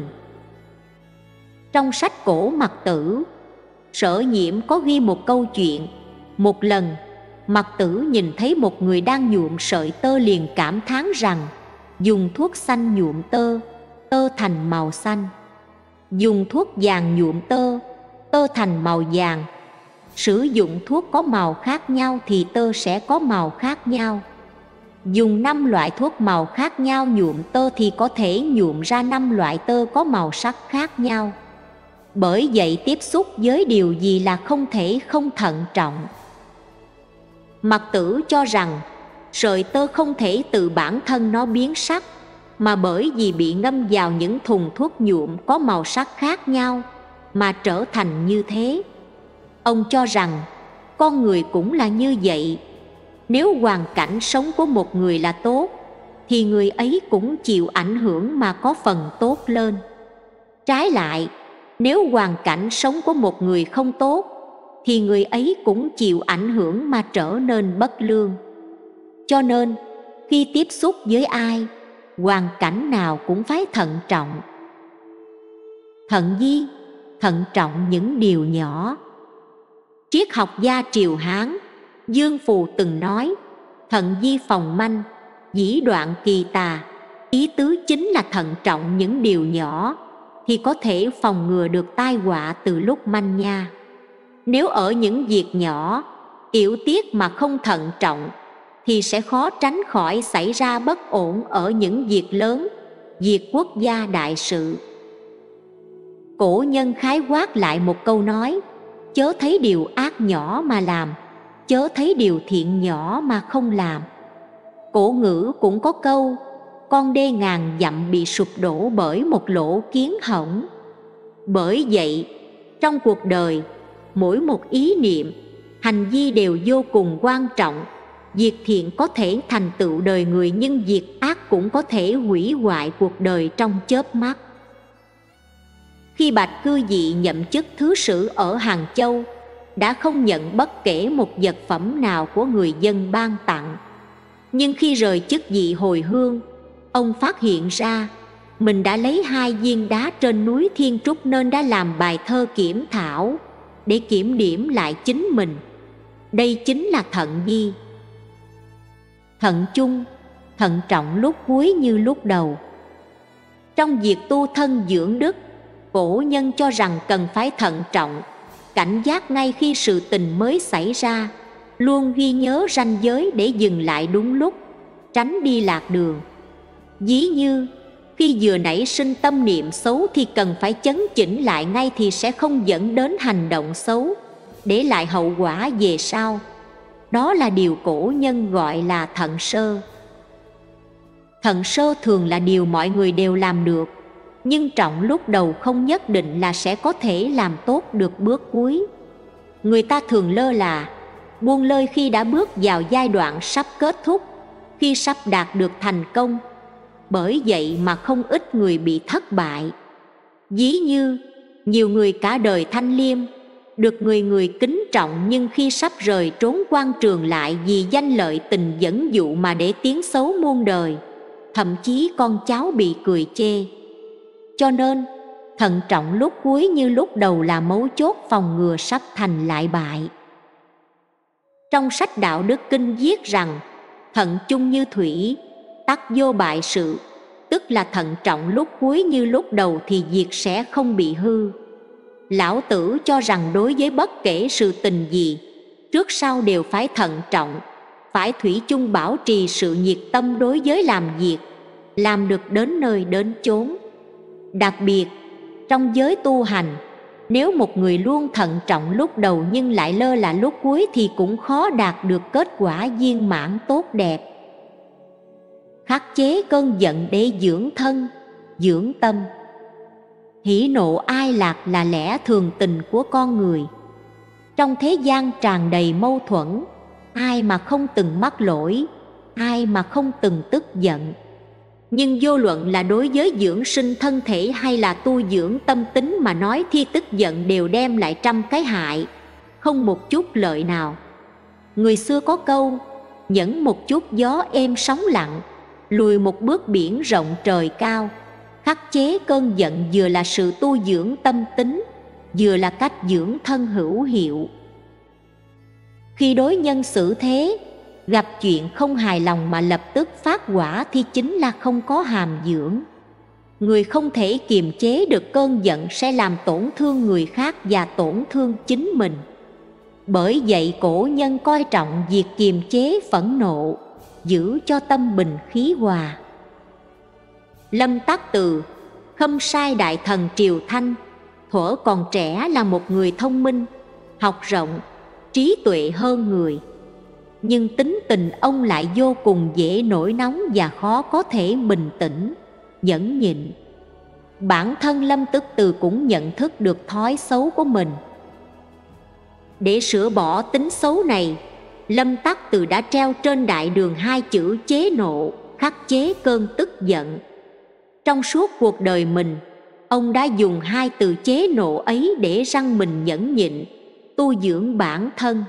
Trong sách cổ Mặc Tử, Sở Nhiễm có ghi một câu chuyện. Một lần, Mặc Tử nhìn thấy một người đang nhuộm sợi tơ liền cảm thán rằng dùng thuốc xanh nhuộm tơ, tơ thành màu xanh; dùng thuốc vàng nhuộm tơ, tơ thành màu vàng. Sử dụng thuốc có màu khác nhau thì tơ sẽ có màu khác nhau. Dùng năm loại thuốc màu khác nhau nhuộm tơ thì có thể nhuộm ra năm loại tơ có màu sắc khác nhau. Bởi vậy tiếp xúc với điều gì là không thể không thận trọng. Mặc Tử cho rằng sợi tơ không thể từ bản thân nó biến sắc, mà bởi vì bị ngâm vào những thùng thuốc nhuộm có màu sắc khác nhau mà trở thành như thế. Ông cho rằng con người cũng là như vậy. Nếu hoàn cảnh sống của một người là tốt thì người ấy cũng chịu ảnh hưởng mà có phần tốt lên. Trái lại, nếu hoàn cảnh sống của một người không tốt thì người ấy cũng chịu ảnh hưởng mà trở nên bất lương. Cho nên, khi tiếp xúc với ai, hoàn cảnh nào cũng phải thận trọng. Thận vi, thận trọng những điều nhỏ. Triết học gia Triều Hán Dương Phù từng nói: thận di phòng manh, dĩ đoạn kỳ tà. Ý tứ chính là thận trọng những điều nhỏ thì có thể phòng ngừa được tai họa từ lúc manh nha. Nếu ở những việc nhỏ, tiểu tiết mà không thận trọng thì sẽ khó tránh khỏi xảy ra bất ổn ở những việc lớn, việc quốc gia đại sự. Cổ nhân khái quát lại một câu nói: chớ thấy điều ác nhỏ mà làm, chớ thấy điều thiện nhỏ mà không làm. Cổ ngữ cũng có câu: con đê ngàn dặm bị sụp đổ bởi một lỗ kiến hỏng. Bởi vậy, trong cuộc đời, mỗi một ý niệm, hành vi đều vô cùng quan trọng. Việc thiện có thể thành tựu đời người, nhưng việc ác cũng có thể hủy hoại cuộc đời trong chớp mắt. Khi Bạch Cư Dị nhậm chức thứ sử ở Hàng Châu, đã không nhận bất kể một vật phẩm nào của người dân ban tặng. Nhưng khi rời chức vị hồi hương, ông phát hiện ra mình đã lấy hai viên đá trên núi Thiên Trúc nên đã làm bài thơ kiểm thảo để kiểm điểm lại chính mình. Đây chính là thận di. Thận chung, thận trọng lúc cuối như lúc đầu. Trong việc tu thân dưỡng đức, cổ nhân cho rằng cần phải thận trọng, cảnh giác ngay khi sự tình mới xảy ra, luôn ghi nhớ ranh giới để dừng lại đúng lúc, tránh đi lạc đường. Ví như khi vừa nảy sinh tâm niệm xấu thì cần phải chấn chỉnh lại ngay thì sẽ không dẫn đến hành động xấu, để lại hậu quả về sau. Đó là điều cổ nhân gọi là thận sơ. Thận sơ thường là điều mọi người đều làm được, nhưng trọng lúc đầu không nhất định là sẽ có thể làm tốt được bước cuối. Người ta thường lơ là, buông lơi khi đã bước vào giai đoạn sắp kết thúc, khi sắp đạt được thành công. Bởi vậy mà không ít người bị thất bại. Ví như nhiều người cả đời thanh liêm, được người người kính trọng, nhưng khi sắp rời trốn quan trường lại vì danh lợi tình dẫn dụ mà để tiếng xấu muôn đời, thậm chí con cháu bị cười chê. Cho nên thận trọng lúc cuối như lúc đầu là mấu chốt phòng ngừa sắp thành lại bại. Trong sách Đạo Đức Kinh viết rằng: thận chung như thủy, tắc vô bại sự. Tức là thận trọng lúc cuối như lúc đầu thì việc sẽ không bị hư. Lão Tử cho rằng đối với bất kể sự tình gì, trước sau đều phải thận trọng, phải thủy chung bảo trì sự nhiệt tâm đối với làm việc, làm được đến nơi đến chốn. Đặc biệt, trong giới tu hành, nếu một người luôn thận trọng lúc đầu nhưng lại lơ là lúc cuối thì cũng khó đạt được kết quả viên mãn tốt đẹp. Khắc chế cơn giận để dưỡng thân, dưỡng tâm. Hỉ nộ ai lạc là lẽ thường tình của con người. Trong thế gian tràn đầy mâu thuẫn, ai mà không từng mắc lỗi, ai mà không từng tức giận. Nhưng vô luận là đối với dưỡng sinh thân thể hay là tu dưỡng tâm tính mà nói thì tức giận đều đem lại trăm cái hại, không một chút lợi nào. Người xưa có câu: nhẫn một chút gió êm sóng lặng, lùi một bước biển rộng trời cao. Khắc chế cơn giận vừa là sự tu dưỡng tâm tính, vừa là cách dưỡng thân hữu hiệu. Khi đối nhân xử thế, gặp chuyện không hài lòng mà lập tức phát hỏa thì chính là không có hàm dưỡng. Người không thể kiềm chế được cơn giận sẽ làm tổn thương người khác và tổn thương chính mình. Bởi vậy cổ nhân coi trọng việc kiềm chế phẫn nộ, giữ cho tâm bình khí hòa. Lâm Tắc Từ, khâm sai đại thần Triều Thanh, thuở còn trẻ là một người thông minh, học rộng, trí tuệ hơn người. Nhưng tính tình ông lại vô cùng dễ nổi nóng và khó có thể bình tĩnh, nhẫn nhịn. Bản thân Lâm Tức Từ cũng nhận thức được thói xấu của mình. Để sửa bỏ tính xấu này, Lâm Tắc Từ đã treo trên đại đường hai chữ chế nộ, khắc chế cơn tức giận. Trong suốt cuộc đời mình, ông đã dùng hai từ chế nộ ấy để răn mình nhẫn nhịn, tu dưỡng bản thân.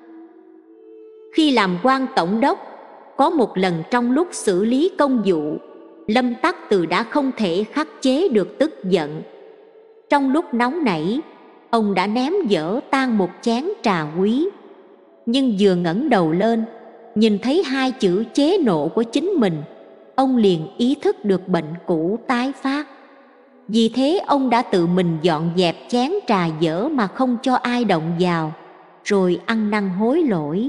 Khi làm quan tổng đốc, có một lần trong lúc xử lý công vụ, Lâm Tắc Từ đã không thể khắc chế được tức giận. Trong lúc nóng nảy, ông đã ném dở tan một chén trà quý. Nhưng vừa ngẩng đầu lên, nhìn thấy hai chữ chế nộ của chính mình, ông liền ý thức được bệnh cũ tái phát. Vì thế ông đã tự mình dọn dẹp chén trà dở mà không cho ai động vào, rồi ăn năn hối lỗi.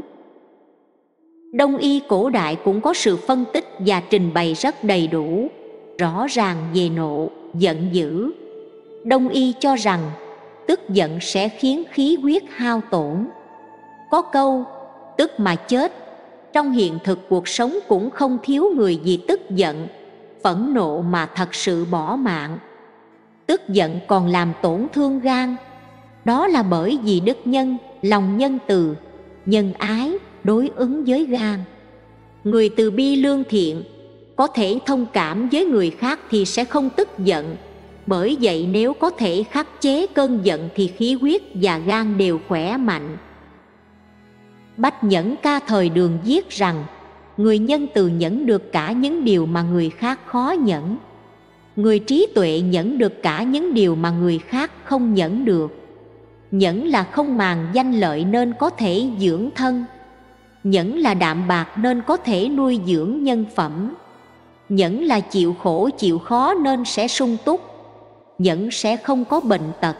Đông y cổ đại cũng có sự phân tích và trình bày rất đầy đủ, rõ ràng về nộ, giận dữ. Đông y cho rằng tức giận sẽ khiến khí huyết hao tổn. Có câu tức mà chết. Trong hiện thực cuộc sống cũng không thiếu người vì tức giận, phẫn nộ mà thật sự bỏ mạng. Tức giận còn làm tổn thương gan. Đó là bởi vì đức nhân, lòng nhân từ, nhân ái đối ứng với gan. Người từ bi lương thiện, có thể thông cảm với người khác thì sẽ không tức giận. Bởi vậy nếu có thể khắc chế cơn giận thì khí huyết và gan đều khỏe mạnh. Bách Nhẫn Ca thời Đường viết rằng người nhân từ nhẫn được cả những điều mà người khác khó nhẫn. Người trí tuệ nhẫn được cả những điều mà người khác không nhẫn được. Nhẫn là không màng danh lợi nên có thể dưỡng thân. Nhẫn là đạm bạc nên có thể nuôi dưỡng nhân phẩm. Nhẫn là chịu khổ chịu khó nên sẽ sung túc. Nhẫn sẽ không có bệnh tật.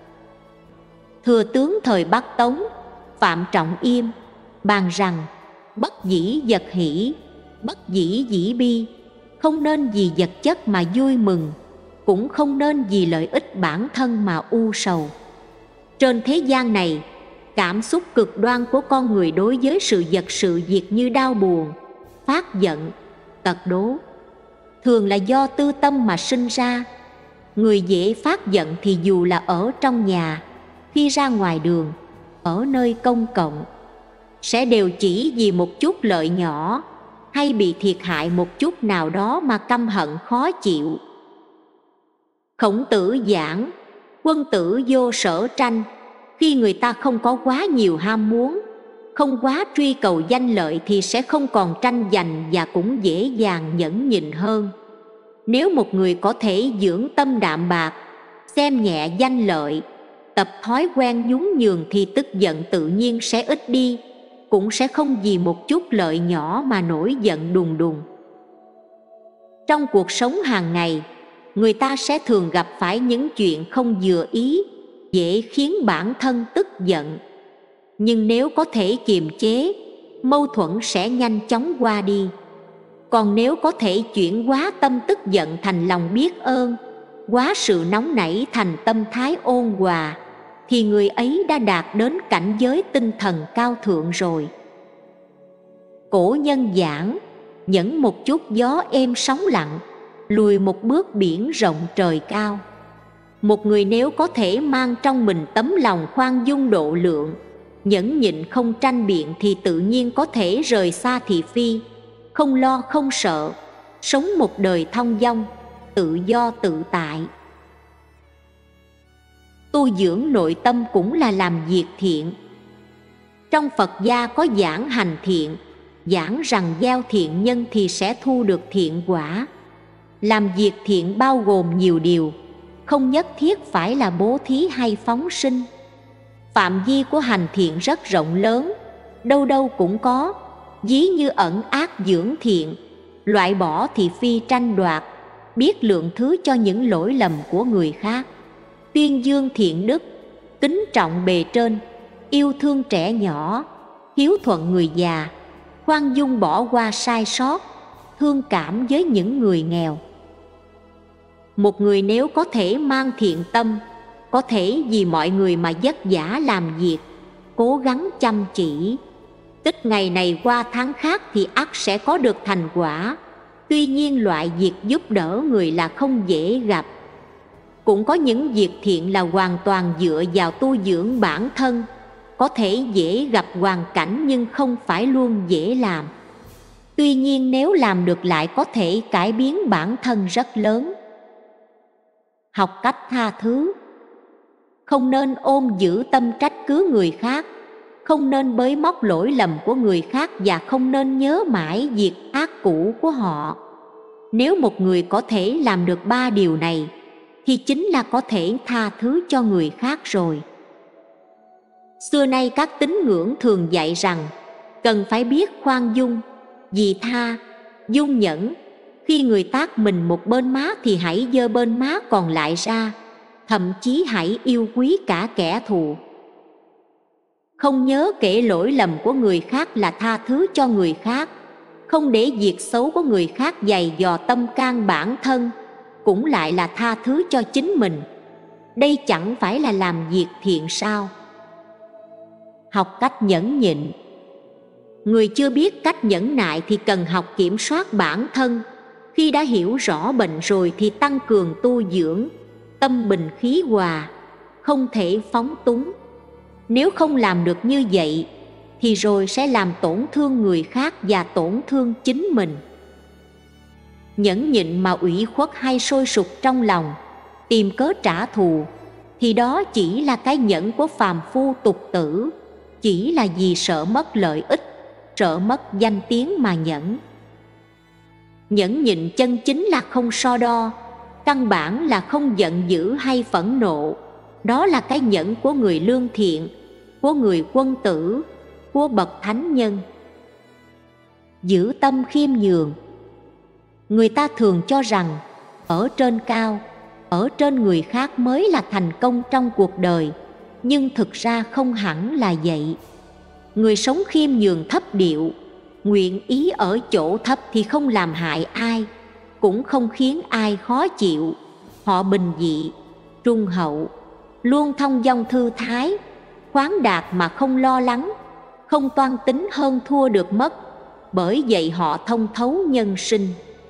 Thừa tướng thời Bắc Tống Phạm Trọng Yêm bàn rằng bất dĩ vật hỷ, bất dĩ dĩ bi. Không nên vì vật chất mà vui mừng, cũng không nên vì lợi ích bản thân mà u sầu. Trên thế gian này, cảm xúc cực đoan của con người đối với sự vật sự việc như đau buồn, phát giận, tật đố, thường là do tư tâm mà sinh ra. Người dễ phát giận thì dù là ở trong nhà, khi ra ngoài đường, ở nơi công cộng, sẽ đều chỉ vì một chút lợi nhỏ hay bị thiệt hại một chút nào đó mà căm hận khó chịu. Khổng Tử giảng quân tử vô sở tranh. Khi người ta không có quá nhiều ham muốn, không quá truy cầu danh lợi thì sẽ không còn tranh giành và cũng dễ dàng nhẫn nhịn hơn. Nếu một người có thể dưỡng tâm đạm bạc, xem nhẹ danh lợi, tập thói quen nhún nhường thì tức giận tự nhiên sẽ ít đi, cũng sẽ không vì một chút lợi nhỏ mà nổi giận đùng đùng. Trong cuộc sống hàng ngày, người ta sẽ thường gặp phải những chuyện không vừa ý, dễ khiến bản thân tức giận. Nhưng nếu có thể kiềm chế, mâu thuẫn sẽ nhanh chóng qua đi. Còn nếu có thể chuyển hóa tâm tức giận thành lòng biết ơn, hóa sự nóng nảy thành tâm thái ôn hòa, thì người ấy đã đạt đến cảnh giới tinh thần cao thượng rồi. Cổ nhân giảng nhẫn một chút gió êm sóng lặng, lùi một bước biển rộng trời cao. Một người nếu có thể mang trong mình tấm lòng khoan dung độ lượng, nhẫn nhịn không tranh biện thì tự nhiên có thể rời xa thị phi, không lo không sợ, sống một đời thong dong, tự do tự tại. Tu dưỡng nội tâm cũng là làm việc thiện. Trong Phật gia có giảng hành thiện, giảng rằng gieo thiện nhân thì sẽ thu được thiện quả. Làm việc thiện bao gồm nhiều điều, không nhất thiết phải là bố thí hay phóng sinh. Phạm vi của hành thiện rất rộng lớn, đâu đâu cũng có, ví như ẩn ác dưỡng thiện, loại bỏ thị phi tranh đoạt, biết lượng thứ cho những lỗi lầm của người khác, tuyên dương thiện đức, kính trọng bề trên, yêu thương trẻ nhỏ, hiếu thuận người già, khoan dung bỏ qua sai sót, thương cảm với những người nghèo. Một người nếu có thể mang thiện tâm, có thể vì mọi người mà vất vả làm việc, cố gắng chăm chỉ, tích ngày này qua tháng khác thì ắt sẽ có được thành quả. Tuy nhiên loại việc giúp đỡ người là không dễ gặp. Cũng có những việc thiện là hoàn toàn dựa vào tu dưỡng bản thân, có thể dễ gặp hoàn cảnh nhưng không phải luôn dễ làm. Tuy nhiên nếu làm được lại có thể cải biến bản thân rất lớn. Học cách tha thứ. Không nên ôm giữ tâm trách cứ người khác, không nên bới móc lỗi lầm của người khác và không nên nhớ mãi việc ác cũ của họ. Nếu một người có thể làm được ba điều này thì chính là có thể tha thứ cho người khác rồi. Xưa nay các tín ngưỡng thường dạy rằng cần phải biết khoan dung, vị tha, dung nhẫn. Khi người tát mình một bên má thì hãy giơ bên má còn lại ra, thậm chí hãy yêu quý cả kẻ thù. Không nhớ kể lỗi lầm của người khác là tha thứ cho người khác, không để việc xấu của người khác dày dò tâm can bản thân, cũng lại là tha thứ cho chính mình. Đây chẳng phải là làm việc thiện sao? Học cách nhẫn nhịn. Người chưa biết cách nhẫn nại thì cần học kiểm soát bản thân. Khi đã hiểu rõ bệnh rồi thì tăng cường tu dưỡng, tâm bình khí hòa, không thể phóng túng. Nếu không làm được như vậy thì rồi sẽ làm tổn thương người khác và tổn thương chính mình. Nhẫn nhịn mà ủy khuất hay sôi sục trong lòng, tìm cớ trả thù, thì đó chỉ là cái nhẫn của phàm phu tục tử, chỉ là vì sợ mất lợi ích, sợ mất danh tiếng mà nhẫn. Nhẫn nhịn chân chính là không so đo, căn bản là không giận dữ hay phẫn nộ. Đó là cái nhẫn của người lương thiện, của người quân tử, của bậc thánh nhân. Giữ tâm khiêm nhường. Người ta thường cho rằng ở trên cao, ở trên người khác mới là thành công trong cuộc đời, nhưng thực ra không hẳn là vậy. Người sống khiêm nhường thấp điệu, nguyện ý ở chỗ thấp thì không làm hại ai, cũng không khiến ai khó chịu. Họ bình dị, trung hậu, luôn thông dong thư thái, khoáng đạt mà không lo lắng, không toan tính hơn thua được mất. Bởi vậy họ thông thấu nhân sinh.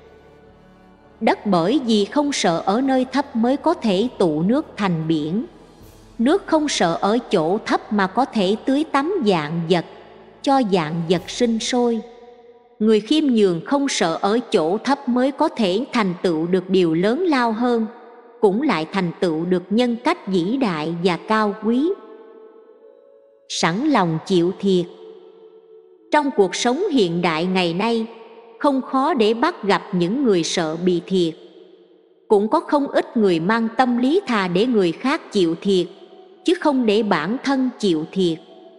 Đất bởi vì không sợ ở nơi thấp mới có thể tụ nước thành biển. Nước không sợ ở chỗ thấp mà có thể tưới tắm vạn vật, cho vạn vật sinh sôi. Người khiêm nhường không sợ ở chỗ thấp mới có thể thành tựu được điều lớn lao hơn, cũng lại thành tựu được nhân cách vĩ đại và cao quý. Sẵn lòng chịu thiệt. Trong cuộc sống hiện đại ngày nay, không khó để bắt gặp những người sợ bị thiệt. Cũng có không ít người mang tâm lý thà để người khác chịu thiệt, chứ không để bản thân chịu thiệt.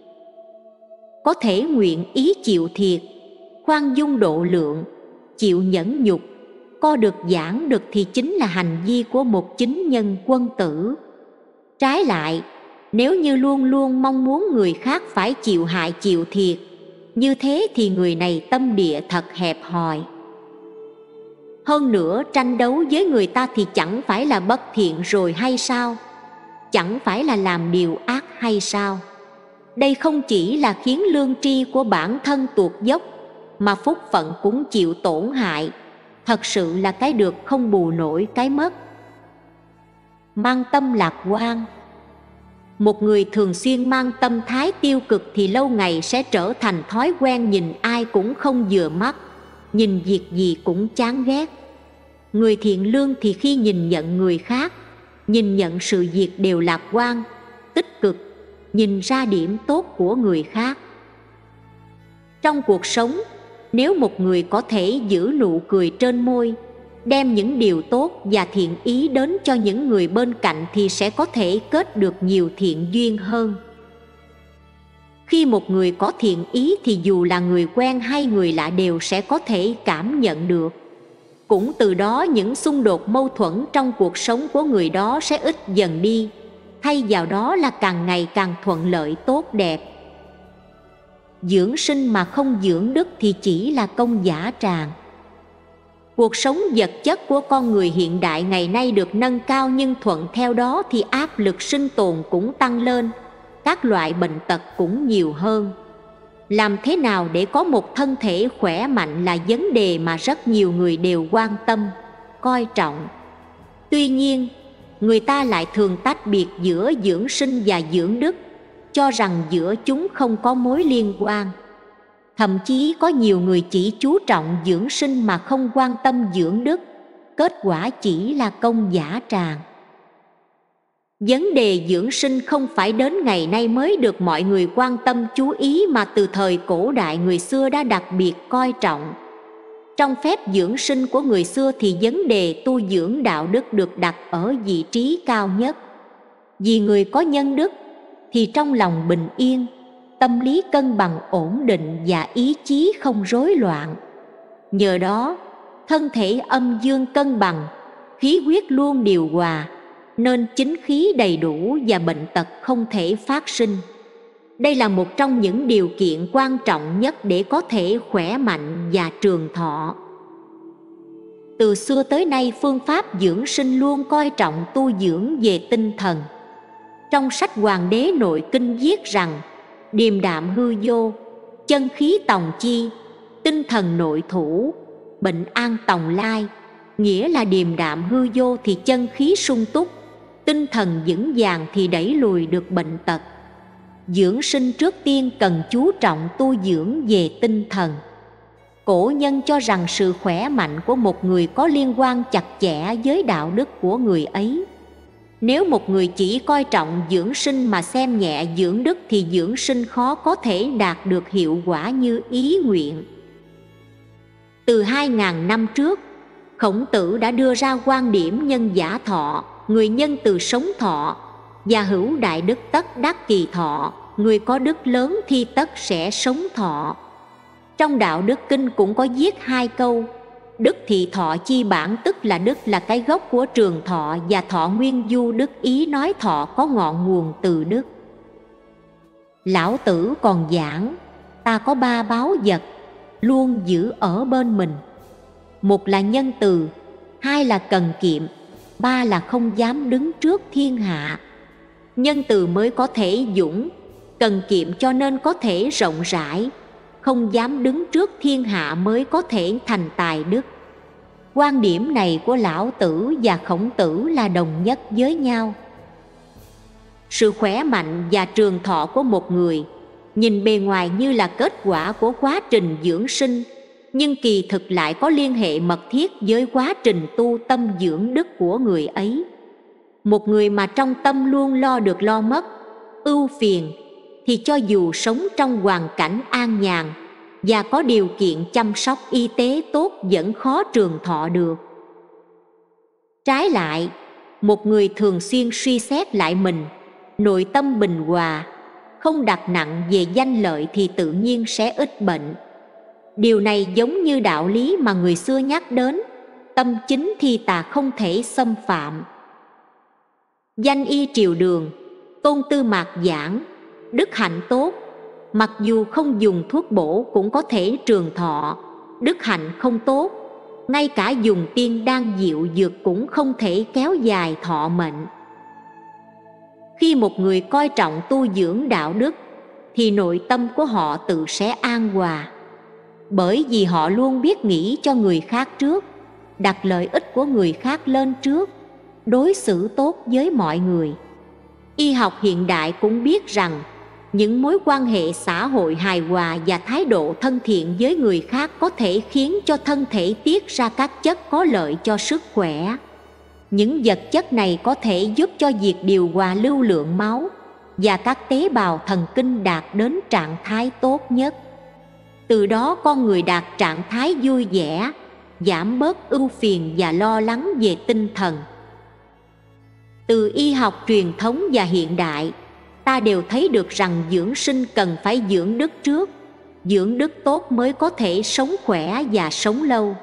Có thể nguyện ý chịu thiệt, khoan dung độ lượng, chịu nhẫn nhục, co được giãn được thì chính là hành vi của một chính nhân quân tử. Trái lại, nếu như luôn luôn mong muốn người khác phải chịu hại chịu thiệt, như thế thì người này tâm địa thật hẹp hòi. Hơn nữa, tranh đấu với người ta thì chẳng phải là bất thiện rồi hay sao? Chẳng phải là làm điều ác hay sao? Đây không chỉ là khiến lương tri của bản thân tuột dốc, mà phúc phận cũng chịu tổn hại. Thật sự là cái được không bù nổi cái mất. Mang tâm lạc quan. Một người thường xuyên mang tâm thái tiêu cực thì lâu ngày sẽ trở thành thói quen nhìn ai cũng không vừa mắt, nhìn việc gì cũng chán ghét. Người thiện lương thì khi nhìn nhận người khác, nhìn nhận sự việc đều lạc quan, tích cực, nhìn ra điểm tốt của người khác. Trong cuộc sống, nếu một người có thể giữ nụ cười trên môi, đem những điều tốt và thiện ý đến cho những người bên cạnh thì sẽ có thể kết được nhiều thiện duyên hơn. Khi một người có thiện ý thì dù là người quen hay người lạ đều sẽ có thể cảm nhận được. Cũng từ đó những xung đột mâu thuẫn trong cuộc sống của người đó sẽ ít dần đi, thay vào đó là càng ngày càng thuận lợi tốt đẹp. Dưỡng sinh mà không dưỡng đức thì chỉ là công giả tràng. Cuộc sống vật chất của con người hiện đại ngày nay được nâng cao, nhưng thuận theo đó thì áp lực sinh tồn cũng tăng lên, các loại bệnh tật cũng nhiều hơn. Làm thế nào để có một thân thể khỏe mạnh là vấn đề mà rất nhiều người đều quan tâm, coi trọng. Tuy nhiên, người ta lại thường tách biệt giữa dưỡng sinh và dưỡng đức, cho rằng giữa chúng không có mối liên quan. Thậm chí có nhiều người chỉ chú trọng dưỡng sinh mà không quan tâm dưỡng đức, kết quả chỉ là công giả tràng. Vấn đề dưỡng sinh không phải đến ngày nay mới được mọi người quan tâm chú ý, mà từ thời cổ đại người xưa đã đặc biệt coi trọng. Trong phép dưỡng sinh của người xưa thì vấn đề tu dưỡng đạo đức được đặt ở vị trí cao nhất. Vì người có nhân đức thì trong lòng bình yên, tâm lý cân bằng ổn định và ý chí không rối loạn. Nhờ đó, thân thể âm dương cân bằng, khí huyết luôn điều hòa, nên chính khí đầy đủ và bệnh tật không thể phát sinh. Đây là một trong những điều kiện quan trọng nhất để có thể khỏe mạnh và trường thọ. Từ xưa tới nay, phương pháp dưỡng sinh luôn coi trọng tu dưỡng về tinh thần. Trong sách Hoàng đế Nội Kinh viết rằng: điềm đạm hư vô, chân khí tòng chi, tinh thần nội thủ, bệnh an tòng lai. Nghĩa là điềm đạm hư vô thì chân khí sung túc, tinh thần vững vàng thì đẩy lùi được bệnh tật. Dưỡng sinh trước tiên cần chú trọng tu dưỡng về tinh thần. Cổ nhân cho rằng sự khỏe mạnh của một người có liên quan chặt chẽ với đạo đức của người ấy. Nếu một người chỉ coi trọng dưỡng sinh mà xem nhẹ dưỡng đức thì dưỡng sinh khó có thể đạt được hiệu quả như ý nguyện. Từ hai ngàn năm trước, Khổng Tử đã đưa ra quan điểm nhân giả thọ, người nhân từ sống thọ, và hữu đại đức tất đắc kỳ thọ, người có đức lớn thì tất sẽ sống thọ. Trong Đạo Đức Kinh cũng có viết hai câu: đức thị thọ chi bản, tức là đức là cái gốc của trường thọ, và thọ nguyên du đức, ý nói thọ có ngọn nguồn từ đức. Lão Tử còn giảng: ta có ba báu vật luôn giữ ở bên mình. Một là nhân từ, hai là cần kiệm, ba là không dám đứng trước thiên hạ. Nhân từ mới có thể dũng, cần kiệm cho nên có thể rộng rãi, không dám đứng trước thiên hạ mới có thể thành tài đức. Quan điểm này của Lão Tử và Khổng Tử là đồng nhất với nhau. Sự khỏe mạnh và trường thọ của một người nhìn bề ngoài như là kết quả của quá trình dưỡng sinh, nhưng kỳ thực lại có liên hệ mật thiết với quá trình tu tâm dưỡng đức của người ấy. Một người mà trong tâm luôn lo được lo mất, ưu phiền, thì cho dù sống trong hoàn cảnh an nhàn và có điều kiện chăm sóc y tế tốt vẫn khó trường thọ được. Trái lại, một người thường xuyên suy xét lại mình, nội tâm bình hòa, không đặt nặng về danh lợi thì tự nhiên sẽ ít bệnh. Điều này giống như đạo lý mà người xưa nhắc đến: tâm chính thì tà không thể xâm phạm. Danh y triều Đường, Tôn Tư Mạc giảng: đức hạnh tốt, mặc dù không dùng thuốc bổ cũng có thể trường thọ. Đức hạnh không tốt, ngay cả dùng tiên đan diệu dược cũng không thể kéo dài thọ mệnh. Khi một người coi trọng tu dưỡng đạo đức thì nội tâm của họ tự sẽ an hòa, bởi vì họ luôn biết nghĩ cho người khác trước, đặt lợi ích của người khác lên trước, đối xử tốt với mọi người. Y học hiện đại cũng biết rằng những mối quan hệ xã hội hài hòa và thái độ thân thiện với người khác có thể khiến cho thân thể tiết ra các chất có lợi cho sức khỏe. Những vật chất này có thể giúp cho việc điều hòa lưu lượng máu và các tế bào thần kinh đạt đến trạng thái tốt nhất. Từ đó con người đạt trạng thái vui vẻ, giảm bớt ưu phiền và lo lắng về tinh thần. Từ y học truyền thống và hiện đại, ta đều thấy được rằng dưỡng sinh cần phải dưỡng đức trước. Dưỡng đức tốt mới có thể sống khỏe và sống lâu.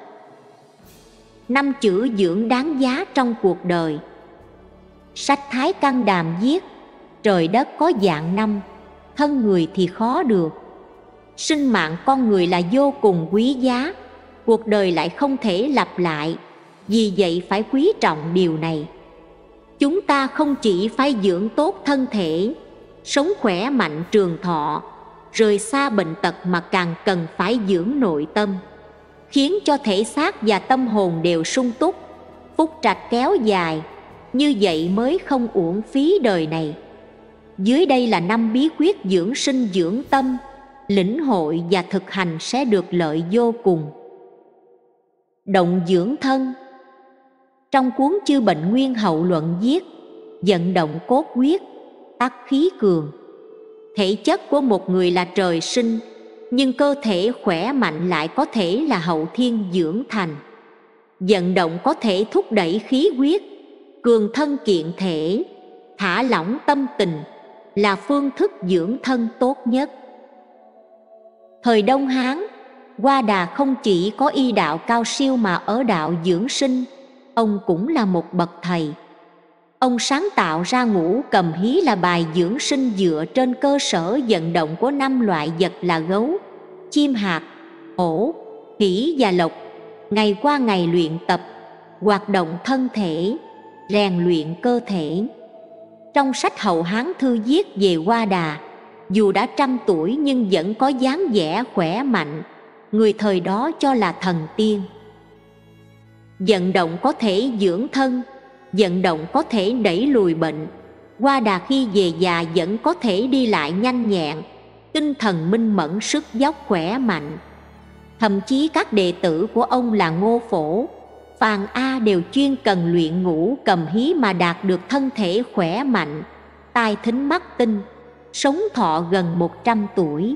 Năm chữ dưỡng đáng giá trong cuộc đời. Sách Thái Căn Đàm viết: trời đất có vạn năm, thân người thì khó được. Sinh mạng con người là vô cùng quý giá, cuộc đời lại không thể lặp lại, vì vậy phải quý trọng điều này. Chúng ta không chỉ phải dưỡng tốt thân thể, sống khỏe mạnh trường thọ, rời xa bệnh tật, mà càng cần phải dưỡng nội tâm, khiến cho thể xác và tâm hồn đều sung túc, phúc trạch kéo dài. Như vậy mới không uổng phí đời này. Dưới đây là năm bí quyết dưỡng sinh dưỡng tâm, lĩnh hội và thực hành sẽ được lợi vô cùng. Động dưỡng thân. Trong cuốn Chư Bệnh Nguyên Hậu Luận viết: vận động cốt huyết, tắc khí cường. Thể chất của một người là trời sinh, nhưng cơ thể khỏe mạnh lại có thể là hậu thiên dưỡng thành. Vận động có thể thúc đẩy khí huyết, cường thân kiện thể, thả lỏng tâm tình, là phương thức dưỡng thân tốt nhất. Thời Đông Hán, Hoa Đà không chỉ có y đạo cao siêu mà ở đạo dưỡng sinh, ông cũng là một bậc thầy. Ông sáng tạo ra ngũ cầm hí là bài dưỡng sinh dựa trên cơ sở vận động của năm loại vật là gấu, chim hạt, ổ, khỉ và lộc, ngày qua ngày luyện tập, hoạt động thân thể, rèn luyện cơ thể. Trong sách Hậu Hán Thư viết về Hoa Đà, dù đã trăm tuổi nhưng vẫn có dáng vẻ khỏe mạnh, người thời đó cho là thần tiên. Vận động có thể dưỡng thân, vận động có thể đẩy lùi bệnh. Hoa Đà khi về già vẫn có thể đi lại nhanh nhẹn, tinh thần minh mẫn, sức dốc khỏe mạnh. Thậm chí các đệ tử của ông là Ngô Phổ, Phàn A đều chuyên cần luyện ngũ cầm hí mà đạt được thân thể khỏe mạnh, tai thính mắt tinh, sống thọ gần một trăm tuổi.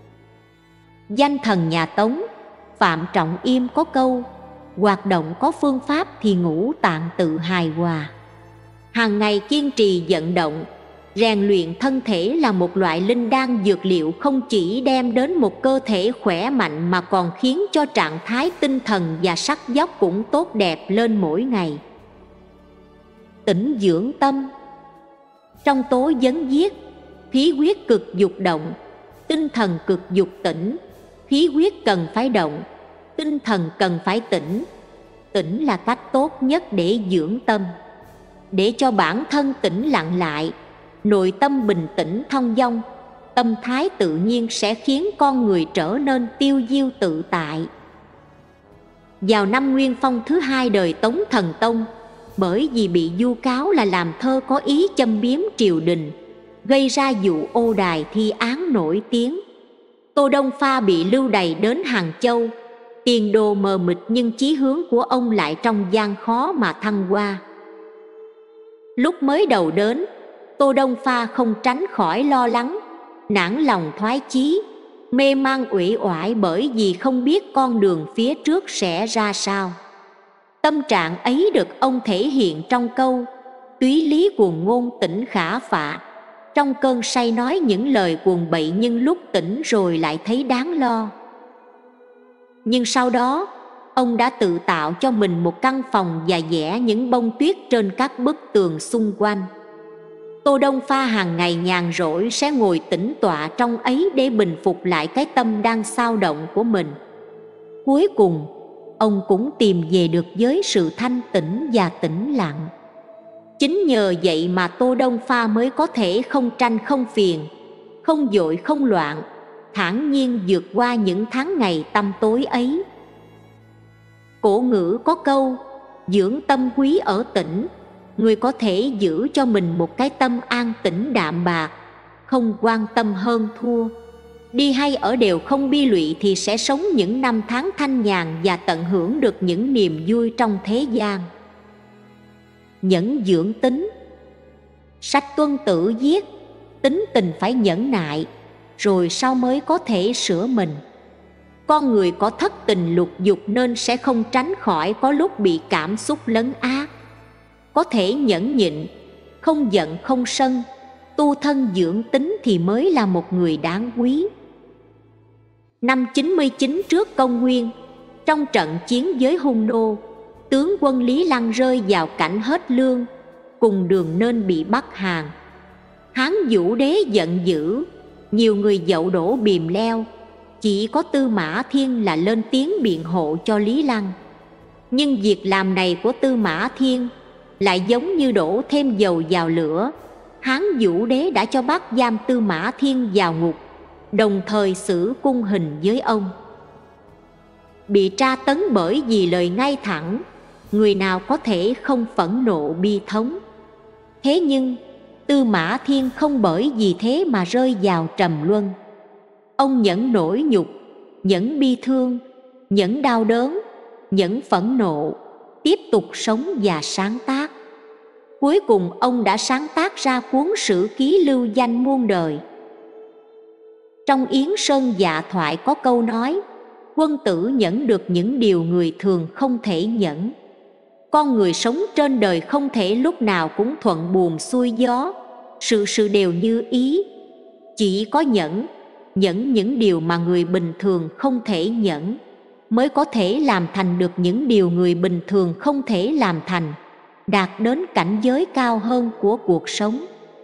Danh thần nhà Tống Phạm Trọng Yêm có câu: hoạt động có phương pháp thì ngũ tạng tự hài hòa. Hàng ngày kiên trì vận động, rèn luyện thân thể là một loại linh đan dược liệu không chỉ đem đến một cơ thể khỏe mạnh mà còn khiến cho trạng thái tinh thần và sắc vóc cũng tốt đẹp lên mỗi ngày. Tĩnh dưỡng tâm. Trong tố vấn viết: khí huyết cực dục động, tinh thần cực dục tĩnh. Khí huyết cần phải động, tinh thần cần phải tĩnh. Tĩnh là cách tốt nhất để dưỡng tâm. Để cho bản thân tĩnh lặng lại, nội tâm bình tĩnh thông dong, tâm thái tự nhiên sẽ khiến con người trở nên tiêu diêu tự tại. Vào năm Nguyên Phong thứ hai đời Tống Thần Tông, bởi vì bị vu cáo là làm thơ có ý châm biếm triều đình, gây ra vụ ô đài thi án nổi tiếng, Tô Đông Pha bị lưu đày đến Hàng Châu. Tiền đồ mờ mịt nhưng chí hướng của ông lại trong gian khó mà thăng hoa. Lúc mới đầu đến, Tô Đông Pha không tránh khỏi lo lắng, nản lòng thoái chí, mê man uể oải bởi vì không biết con đường phía trước sẽ ra sao. Tâm trạng ấy được ông thể hiện trong câu: túy lý cuồng ngôn tỉnh khả phạ. Trong cơn say nói những lời cuồng bậy nhưng lúc tỉnh rồi lại thấy đáng lo. Nhưng sau đó, ông đã tự tạo cho mình một căn phòng và vẽ những bông tuyết trên các bức tường xung quanh. Tô Đông Pha hàng ngày nhàn rỗi sẽ ngồi tĩnh tọa trong ấy để bình phục lại cái tâm đang xao động của mình. Cuối cùng, ông cũng tìm về được với sự thanh tĩnh và tĩnh lặng. Chính nhờ vậy mà Tô Đông Pha mới có thể không tranh không phiền, không vội không loạn, thản nhiên vượt qua những tháng ngày tăm tối ấy. Cổ ngữ có câu: dưỡng tâm quý ở tĩnh. Người có thể giữ cho mình một cái tâm an tĩnh đạm bạc, không quan tâm hơn thua, đi hay ở đều không bi lụy thì sẽ sống những năm tháng thanh nhàn và tận hưởng được những niềm vui trong thế gian. Nhẫn dưỡng tính. Sách Tuân Tử viết: tính tình phải nhẫn nại, rồi sau mới có thể sửa mình. Con người có thất tình lục dục nên sẽ không tránh khỏi có lúc bị cảm xúc lấn át. Có thể nhẫn nhịn, không giận không sân, tu thân dưỡng tính thì mới là một người đáng quý. Năm chín mươi chín trước công nguyên, trong trận chiến với Hung Nô, tướng quân Lý Lăng rơi vào cảnh hết lương, cùng đường nên bị bắt hàng. Hán Vũ Đế giận dữ, nhiều người dậu đổ bìm leo, chỉ có Tư Mã Thiên là lên tiếng biện hộ cho Lý Lăng. Nhưng việc làm này của Tư Mã Thiên lại giống như đổ thêm dầu vào lửa. Hán Vũ Đế đã cho bắt giam Tư Mã Thiên vào ngục, đồng thời xử cung hình với ông. Bị tra tấn bởi vì lời ngay thẳng, người nào có thể không phẫn nộ bi thống. Thế nhưng Tư Mã Thiên không bởi vì thế mà rơi vào trầm luân. Ông nhẫn nỗi nhục, nhẫn bi thương, nhẫn đau đớn, nhẫn phẫn nộ, tiếp tục sống và sáng tác. Cuối cùng ông đã sáng tác ra cuốn sử ký lưu danh muôn đời. Trong Yến Sơn Dạ Thoại có câu nói: quân tử nhẫn được những điều người thường không thể nhẫn. Con người sống trên đời không thể lúc nào cũng thuận buồm xuôi gió, sự sự đều như ý. Chỉ có nhẫn, nhẫn những điều mà người bình thường không thể nhẫn, mới có thể làm thành được những điều người bình thường không thể làm thành, đạt đến cảnh giới cao hơn của cuộc sống.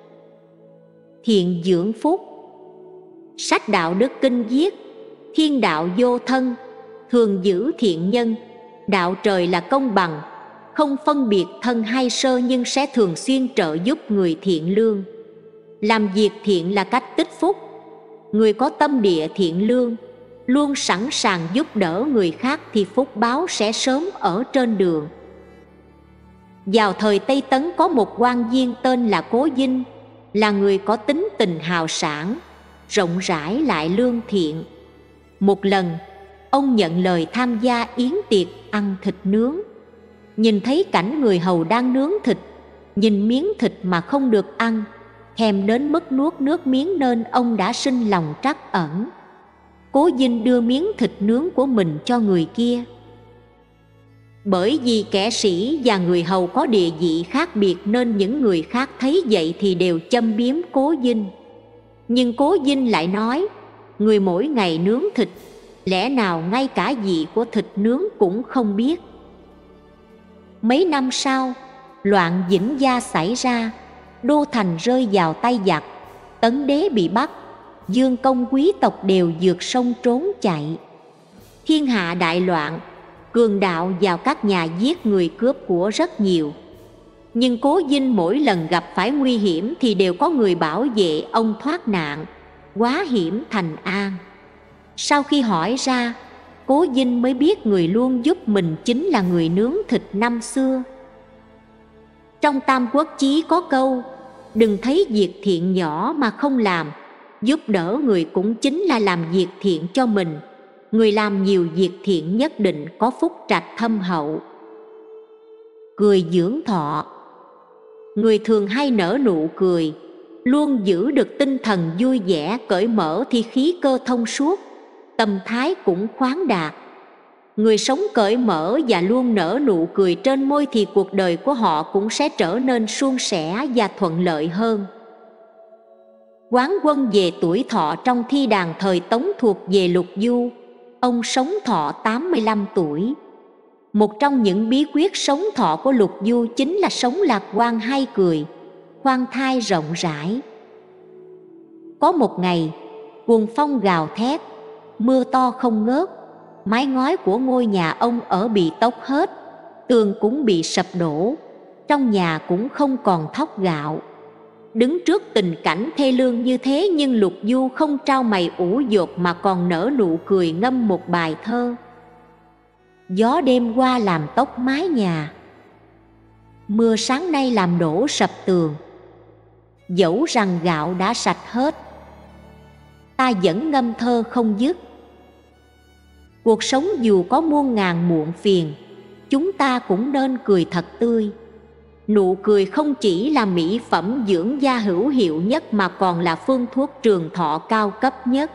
Thiện dưỡng phúc. Sách Đạo Đức Kinh viết: thiên đạo vô thân, thường giữ thiện nhân. Đạo trời là công bằng, không phân biệt thân hay sơ, nhưng sẽ thường xuyên trợ giúp người thiện lương. Làm việc thiện là cách tích phúc. Người có tâm địa thiện lương, luôn sẵn sàng giúp đỡ người khác thì phúc báo sẽ sớm ở trên đường. Vào thời Tây Tấn có một quan viên tên là Cố Dinh, là người có tính tình hào sảng, rộng rãi lại lương thiện. Một lần, ông nhận lời tham gia yến tiệc ăn thịt nướng. Nhìn thấy cảnh người hầu đang nướng thịt, nhìn miếng thịt mà không được ăn, thèm đến mức nuốt nước miếng, nên ông đã sinh lòng trắc ẩn. Cố Dinh đưa miếng thịt nướng của mình cho người kia. Bởi vì kẻ sĩ và người hầu có địa vị khác biệt, nên những người khác thấy vậy thì đều châm biếm Cố Dinh. Nhưng Cố Dinh lại nói: người mỗi ngày nướng thịt, lẽ nào ngay cả vị của thịt nướng cũng không biết? Mấy năm sau, loạn Vĩnh Gia xảy ra, đô thành rơi vào tay giặc, Tấn đế bị bắt, vương công quý tộc đều vượt sông trốn chạy. Thiên hạ đại loạn, cường đạo vào các nhà giết người cướp của rất nhiều. Nhưng Cố Dinh mỗi lần gặp phải nguy hiểm thì đều có người bảo vệ ông thoát nạn, hóa hiểm thành an. Sau khi hỏi ra, Cố Dinh mới biết người luôn giúp mình chính là người nướng thịt năm xưa. Trong Tam Quốc Chí có câu: đừng thấy việc thiện nhỏ mà không làm, giúp đỡ người cũng chính là làm việc thiện cho mình. Người làm nhiều việc thiện nhất định có phúc trạch thâm hậu. Cười dưỡng thọ. Người thường hay nở nụ cười, luôn giữ được tinh thần vui vẻ cởi mở thì khí cơ thông suốt, tâm thái cũng khoáng đạt. Người sống cởi mở và luôn nở nụ cười trên môi thì cuộc đời của họ cũng sẽ trở nên suôn sẻ và thuận lợi hơn. Quán Quân về tuổi thọ trong thi đàn thời Tống thuộc về Lục Du. Ông sống thọ tám mươi lăm tuổi. Một trong những bí quyết sống thọ của Lục Du chính là sống lạc quan hay cười, khoan thai rộng rãi. Có một ngày, cuồng phong gào thét, mưa to không ngớt, mái ngói của ngôi nhà ông ở bị tốc hết, tường cũng bị sập đổ, trong nhà cũng không còn thóc gạo. Đứng trước tình cảnh thê lương như thế, nhưng Lục Du không trao mày ủ dột mà còn nở nụ cười ngâm một bài thơ: gió đêm qua làm tốc mái nhà, mưa sáng nay làm đổ sập tường. Dẫu rằng gạo đã sạch hết, ta vẫn ngâm thơ không dứt. Cuộc sống dù có muôn ngàn muộn phiền, chúng ta cũng nên cười thật tươi. Nụ cười không chỉ là mỹ phẩm dưỡng da hữu hiệu nhất mà còn là phương thuốc trường thọ cao cấp nhất.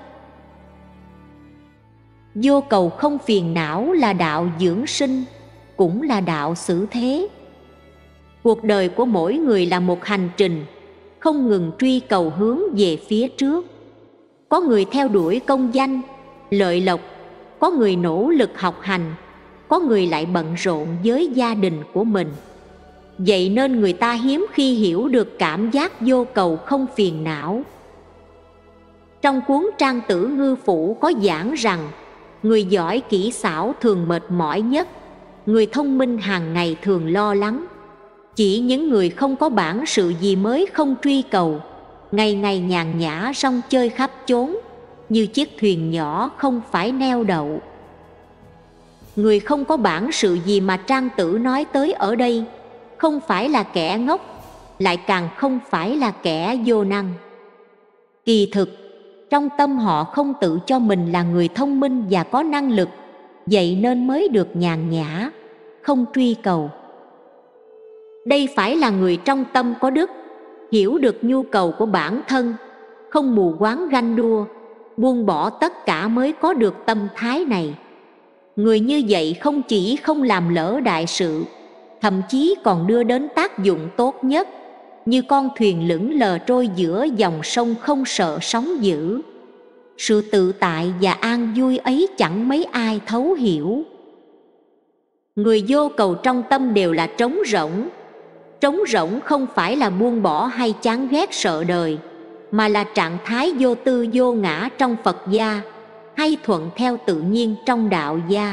Vô cầu không phiền não là đạo dưỡng sinh, cũng là đạo xử thế. Cuộc đời của mỗi người là một hành trình, không ngừng truy cầu hướng về phía trước. Có người theo đuổi công danh, lợi lộc, có người nỗ lực học hành, có người lại bận rộn với gia đình của mình. Vậy nên người ta hiếm khi hiểu được cảm giác vô cầu không phiền não. Trong cuốn Trang Tử Ngư Phủ có giảng rằng, người giỏi kỹ xảo thường mệt mỏi nhất, người thông minh hàng ngày thường lo lắng. Chỉ những người không có bản sự gì mới không truy cầu, ngày ngày nhàn nhã rong chơi khắp chốn, như chiếc thuyền nhỏ không phải neo đậu. Người không có bản sự gì mà Trang Tử nói tới ở đây, không phải là kẻ ngốc, lại càng không phải là kẻ vô năng. Kỳ thực, trong tâm họ không tự cho mình là người thông minh và có năng lực, vậy nên mới được nhàn nhã, không truy cầu. Đây phải là người trong tâm có đức, hiểu được nhu cầu của bản thân, không mù quáng ganh đua, buông bỏ tất cả mới có được tâm thái này. Người như vậy không chỉ không làm lỡ đại sự, thậm chí còn đưa đến tác dụng tốt nhất, như con thuyền lững lờ trôi giữa dòng sông không sợ sóng dữ. Sự tự tại và an vui ấy chẳng mấy ai thấu hiểu. Người vô cầu trong tâm đều là trống rỗng. Trống rỗng không phải là buông bỏ hay chán ghét sợ đời, mà là trạng thái vô tư vô ngã trong Phật gia, hay thuận theo tự nhiên trong đạo gia.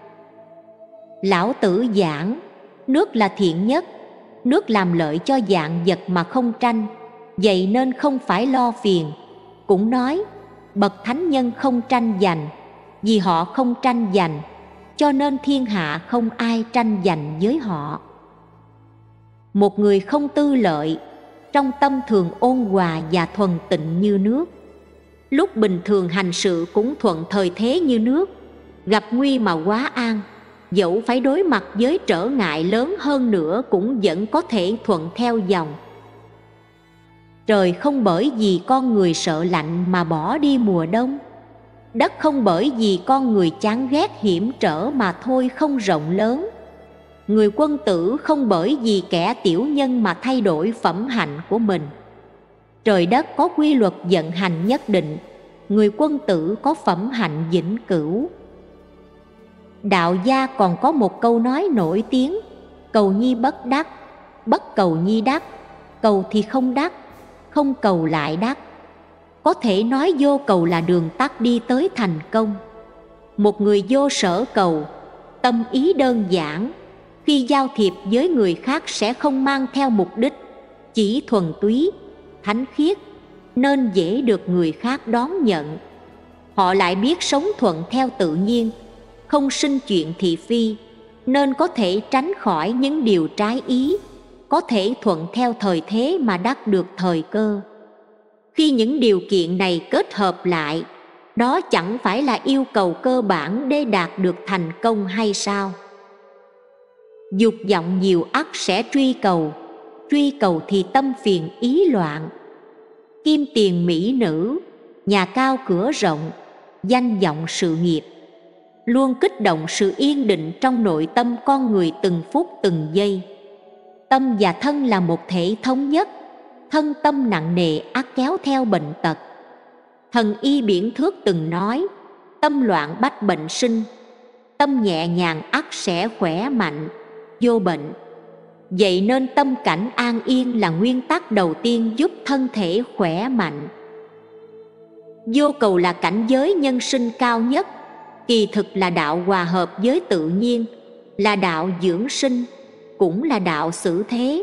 Lão Tử giảng, nước là thiện nhất, nước làm lợi cho vạn vật mà không tranh, vậy nên không phải lo phiền. Cũng nói, bậc thánh nhân không tranh giành, vì họ không tranh giành, cho nên thiên hạ không ai tranh giành với họ. Một người không tư lợi, trong tâm thường ôn hòa và thuần tịnh như nước. Lúc bình thường hành sự cũng thuận thời thế như nước, gặp nguy mà hóa an, dẫu phải đối mặt với trở ngại lớn hơn nữa cũng vẫn có thể thuận theo dòng. Trời không bởi vì con người sợ lạnh mà bỏ đi mùa đông, đất không bởi vì con người chán ghét hiểm trở mà thôi không rộng lớn. Người quân tử không bởi vì kẻ tiểu nhân mà thay đổi phẩm hạnh của mình. Trời đất có quy luật vận hành nhất định, người quân tử có phẩm hạnh vĩnh cửu. Đạo gia còn có một câu nói nổi tiếng: cầu nhi bất đắc, bất cầu nhi đắc, cầu thì không đắc, không cầu lại đắc. Có thể nói vô cầu là đường tắt đi tới thành công. Một người vô sở cầu, tâm ý đơn giản, khi giao thiệp với người khác sẽ không mang theo mục đích, chỉ thuần túy, thánh khiết, nên dễ được người khác đón nhận. Họ lại biết sống thuận theo tự nhiên, không sinh chuyện thị phi, nên có thể tránh khỏi những điều trái ý, có thể thuận theo thời thế mà đắc được thời cơ. Khi những điều kiện này kết hợp lại, đó chẳng phải là yêu cầu cơ bản để đạt được thành công hay sao? Dục vọng nhiều ắt sẽ truy cầu, truy cầu thì tâm phiền ý loạn. Kim tiền mỹ nữ, nhà cao cửa rộng, danh vọng sự nghiệp, luôn kích động sự yên định trong nội tâm con người từng phút từng giây. Tâm và thân là một thể thống nhất, thân tâm nặng nề ắt kéo theo bệnh tật. Thần y Biển Thước từng nói, tâm loạn bách bệnh sinh, tâm nhẹ nhàng ắt sẽ khỏe mạnh, vô bệnh. Vậy nên tâm cảnh an yên là nguyên tắc đầu tiên giúp thân thể khỏe mạnh. Vô cầu là cảnh giới nhân sinh cao nhất, kỳ thực là đạo hòa hợp với tự nhiên, là đạo dưỡng sinh, cũng là đạo xử thế.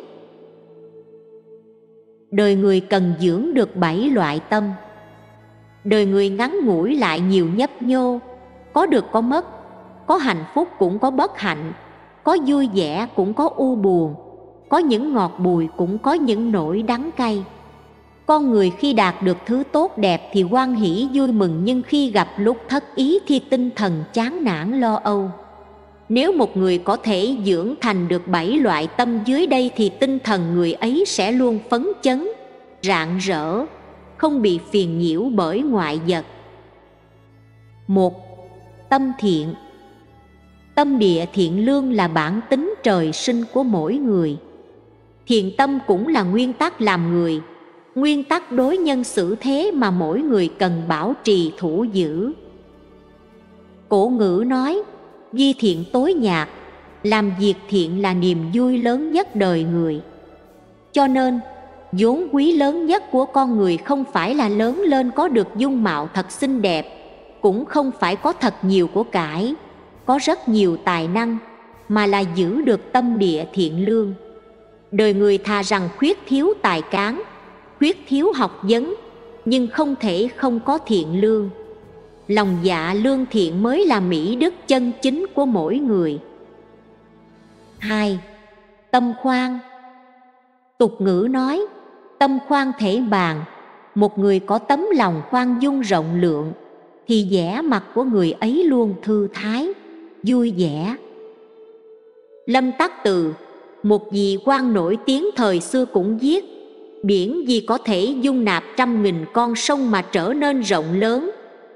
Đời người cần dưỡng được bảy loại tâm. Đời người ngắn ngủi lại nhiều nhấp nhô, có được có mất, có hạnh phúc cũng có bất hạnh, có vui vẻ cũng có u buồn, có những ngọt bùi cũng có những nỗi đắng cay. Con người khi đạt được thứ tốt đẹp thì hoan hỷ vui mừng, nhưng khi gặp lúc thất ý thì tinh thần chán nản lo âu. Nếu một người có thể dưỡng thành được bảy loại tâm dưới đây thì tinh thần người ấy sẽ luôn phấn chấn, rạng rỡ, không bị phiền nhiễu bởi ngoại vật. Một. Tâm thiện. Tâm địa thiện lương là bản tính trời sinh của mỗi người. Thiện tâm cũng là nguyên tắc làm người, nguyên tắc đối nhân xử thế mà mỗi người cần bảo trì thủ giữ. Cổ ngữ nói, di thiện tối nhạc, làm việc thiện là niềm vui lớn nhất đời người. Cho nên, vốn quý lớn nhất của con người không phải là lớn lên có được dung mạo thật xinh đẹp, cũng không phải có thật nhiều của cải, có rất nhiều tài năng, mà là giữ được tâm địa thiện lương. Đời người thà rằng khuyết thiếu tài cán, khuyết thiếu học vấn, nhưng không thể không có thiện lương. Lòng dạ lương thiện mới là mỹ đức chân chính của mỗi người. Hai. Tâm khoan. Tục ngữ nói, tâm khoan thể bàn. Một người có tấm lòng khoan dung rộng lượng thì vẻ mặt của người ấy luôn thư thái, vui vẻ. Lâm Tắc Từ, một vị quan nổi tiếng thời xưa cũng viết, biển vì có thể dung nạp trăm nghìn con sông mà trở nên rộng lớn,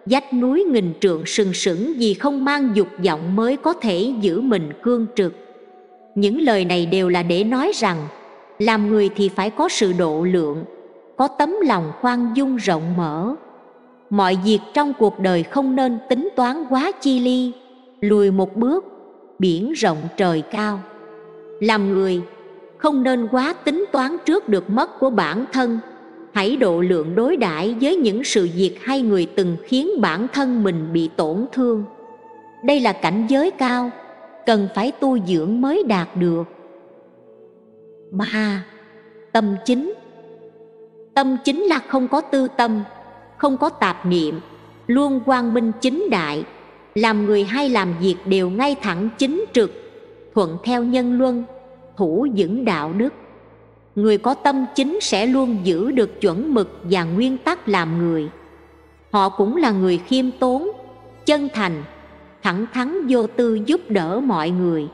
vách núi nghìn trượng sừng sững vì không mang dục vọng mới có thể giữ mình cương trực. Những lời này đều là để nói rằng làm người thì phải có sự độ lượng, có tấm lòng khoan dung rộng mở. Mọi việc trong cuộc đời không nên tính toán quá chi ly, lùi một bước, biển rộng trời cao. Làm người không nên quá tính toán trước được mất của bản thân. Hãy độ lượng đối đãi với những sự việc hay người từng khiến bản thân mình bị tổn thương. Đây là cảnh giới cao, cần phải tu dưỡng mới đạt được. Ba. Tâm chính. Tâm chính là không có tư tâm, không có tạp niệm, luôn quang minh chính đại. Làm người hay làm việc đều ngay thẳng chính trực, thuận theo nhân luân, thủ vững đạo đức. Người có tâm chính sẽ luôn giữ được chuẩn mực và nguyên tắc làm người. Họ cũng là người khiêm tốn, chân thành, thẳng thắn vô tư giúp đỡ mọi người.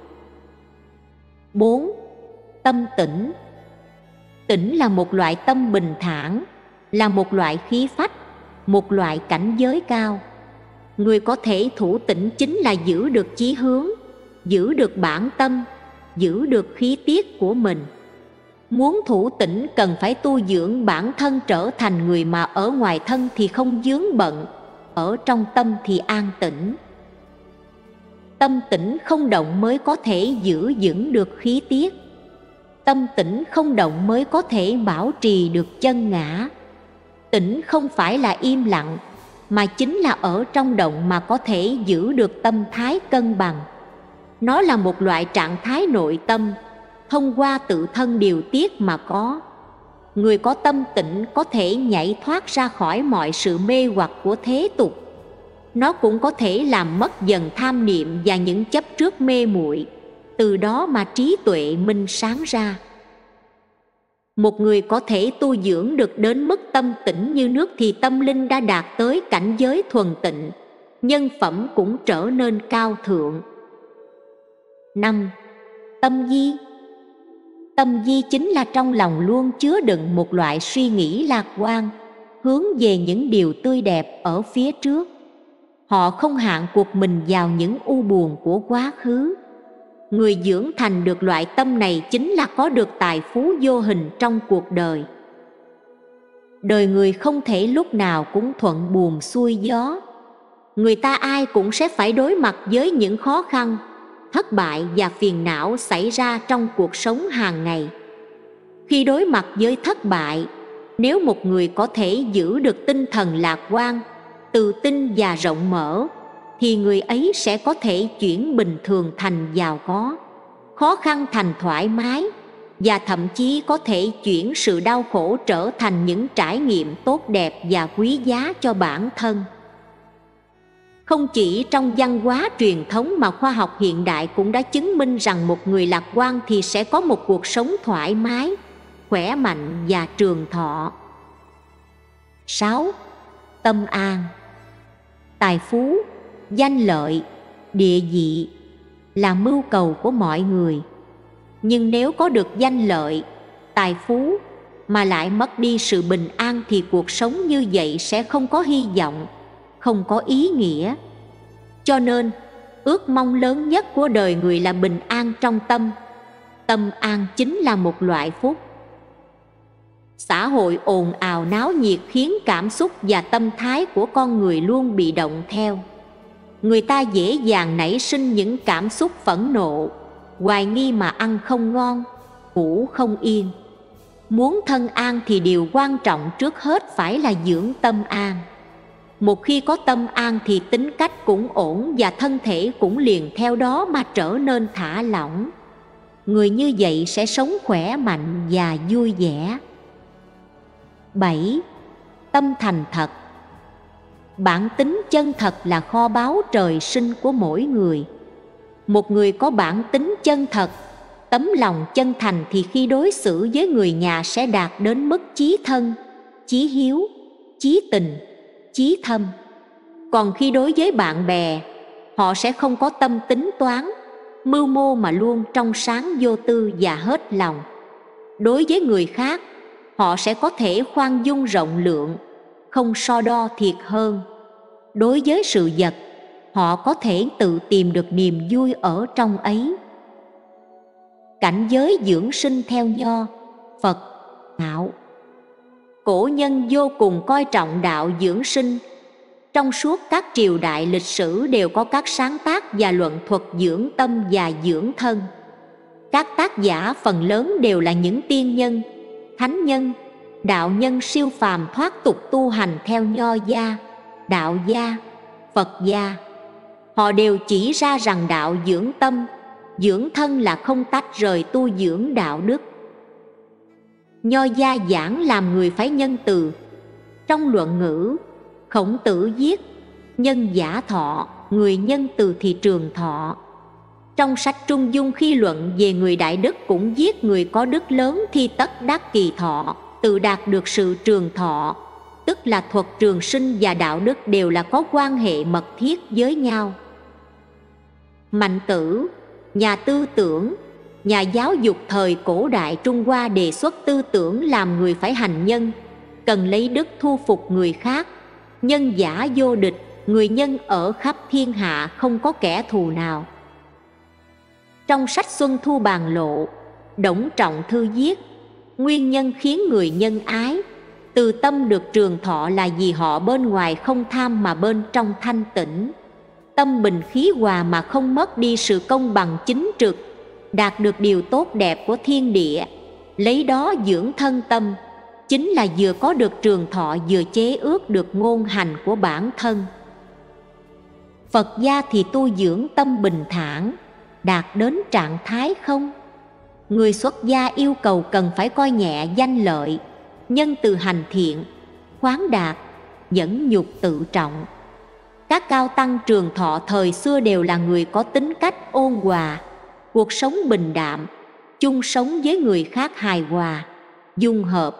Bốn. Tâm tĩnh. Tĩnh là một loại tâm bình thản, là một loại khí phách, một loại cảnh giới cao. Người có thể thủ tĩnh chính là giữ được chí hướng, giữ được bản tâm, giữ được khí tiết của mình. Muốn thủ tĩnh cần phải tu dưỡng bản thân trở thành người mà ở ngoài thân thì không vướng bận, ở trong tâm thì an tĩnh. Tâm tĩnh không động mới có thể giữ vững được khí tiết. Tâm tĩnh không động mới có thể bảo trì được chân ngã. Tĩnh không phải là im lặng, mà chính là ở trong động mà có thể giữ được tâm thái cân bằng. Nó là một loại trạng thái nội tâm, thông qua tự thân điều tiết mà có. Người có tâm tĩnh có thể nhảy thoát ra khỏi mọi sự mê hoặc của thế tục. Nó cũng có thể làm mất dần tham niệm và những chấp trước mê muội, từ đó mà trí tuệ minh sáng ra. Một người có thể tu dưỡng được đến mức tâm tĩnh như nước thì tâm linh đã đạt tới cảnh giới thuần tịnh, nhân phẩm cũng trở nên cao thượng. Năm. Tâm di. Tâm di chính là trong lòng luôn chứa đựng một loại suy nghĩ lạc quan, hướng về những điều tươi đẹp ở phía trước. Họ không hạn cuộc mình vào những u buồn của quá khứ. Người dưỡng thành được loại tâm này chính là có được tài phú vô hình trong cuộc đời. Đời người không thể lúc nào cũng thuận buồm xuôi gió. Người ta ai cũng sẽ phải đối mặt với những khó khăn, thất bại và phiền não xảy ra trong cuộc sống hàng ngày. Khi đối mặt với thất bại, nếu một người có thể giữ được tinh thần lạc quan, tự tin và rộng mở, thì người ấy sẽ có thể chuyển bình thường thành giàu có, khó khăn thành thoải mái, và thậm chí có thể chuyển sự đau khổ trở thành những trải nghiệm tốt đẹp và quý giá cho bản thân. Không chỉ trong văn hóa truyền thống mà khoa học hiện đại cũng đã chứng minh rằng một người lạc quan thì sẽ có một cuộc sống thoải mái, khỏe mạnh và trường thọ. Sáu. Tâm an. Tài phú, danh lợi, địa vị là mưu cầu của mọi người. Nhưng nếu có được danh lợi, tài phú mà lại mất đi sự bình an thì cuộc sống như vậy sẽ không có hy vọng, không có ý nghĩa. Cho nên, ước mong lớn nhất của đời người là bình an trong tâm. Tâm an chính là một loại phúc. Xã hội ồn ào náo nhiệt khiến cảm xúc và tâm thái của con người luôn bị động theo. Người ta dễ dàng nảy sinh những cảm xúc phẫn nộ, hoài nghi mà ăn không ngon, ngủ không yên. Muốn thân an thì điều quan trọng trước hết phải là dưỡng tâm an. Một khi có tâm an thì tính cách cũng ổn và thân thể cũng liền theo đó mà trở nên thả lỏng. Người như vậy sẽ sống khỏe mạnh và vui vẻ. Bảy. Tâm thành thật. Bản tính chân thật là kho báu trời sinh của mỗi người. Một người có bản tính chân thật, tấm lòng chân thành thì khi đối xử với người nhà sẽ đạt đến mức chí thân, chí hiếu, chí tình, chí thâm. Còn khi đối với bạn bè, họ sẽ không có tâm tính toán, mưu mô mà luôn trong sáng vô tư và hết lòng. Đối với người khác, họ sẽ có thể khoan dung rộng lượng, không so đo thiệt hơn. Đối với sự vật, họ có thể tự tìm được niềm vui ở trong ấy. Cảnh giới dưỡng sinh theo Nho, Phật, Đạo. Cổ nhân vô cùng coi trọng đạo dưỡng sinh. Trong suốt các triều đại lịch sử đều có các sáng tác và luận thuật dưỡng tâm và dưỡng thân. Các tác giả phần lớn đều là những tiên nhân, thánh nhân, đạo nhân siêu phàm thoát tục tu hành theo Nho gia, Đạo gia, Phật gia. Họ đều chỉ ra rằng đạo dưỡng tâm, dưỡng thân là không tách rời tu dưỡng đạo đức. Nho gia giảng làm người phải nhân từ. Trong luận ngữ, Khổng Tử viết: nhân giả thọ, người nhân từ thì trường thọ. Trong sách Trung Dung khi luận về người đại đức cũng viết: người có đức lớn thì tất đắc kỳ thọ, tự đạt được sự trường thọ. Tức là thuật trường sinh và đạo đức đều là có quan hệ mật thiết với nhau. Mạnh Tử, nhà tư tưởng, nhà giáo dục thời cổ đại Trung Hoa đề xuất tư tưởng làm người phải hành nhân, cần lấy đức thu phục người khác. Nhân giả vô địch, người nhân ở khắp thiên hạ không có kẻ thù nào. Trong sách Xuân Thu Bàn Lộ, Đổng Trọng Thư viết: nguyên nhân khiến người nhân ái, từ tâm được trường thọ là vì họ bên ngoài không tham mà bên trong thanh tịnh. Tâm bình khí hòa mà không mất đi sự công bằng chính trực, đạt được điều tốt đẹp của thiên địa, lấy đó dưỡng thân tâm, chính là vừa có được trường thọ vừa chế ước được ngôn hành của bản thân. Phật gia thì tu dưỡng tâm bình thản, đạt đến trạng thái không. Người xuất gia yêu cầu cần phải coi nhẹ danh lợi, nhân từ hành thiện, khoáng đạt, nhẫn nhục tự trọng. Các cao tăng trường thọ thời xưa đều là người có tính cách ôn hòa, cuộc sống bình đạm, chung sống với người khác hài hòa, dung hợp.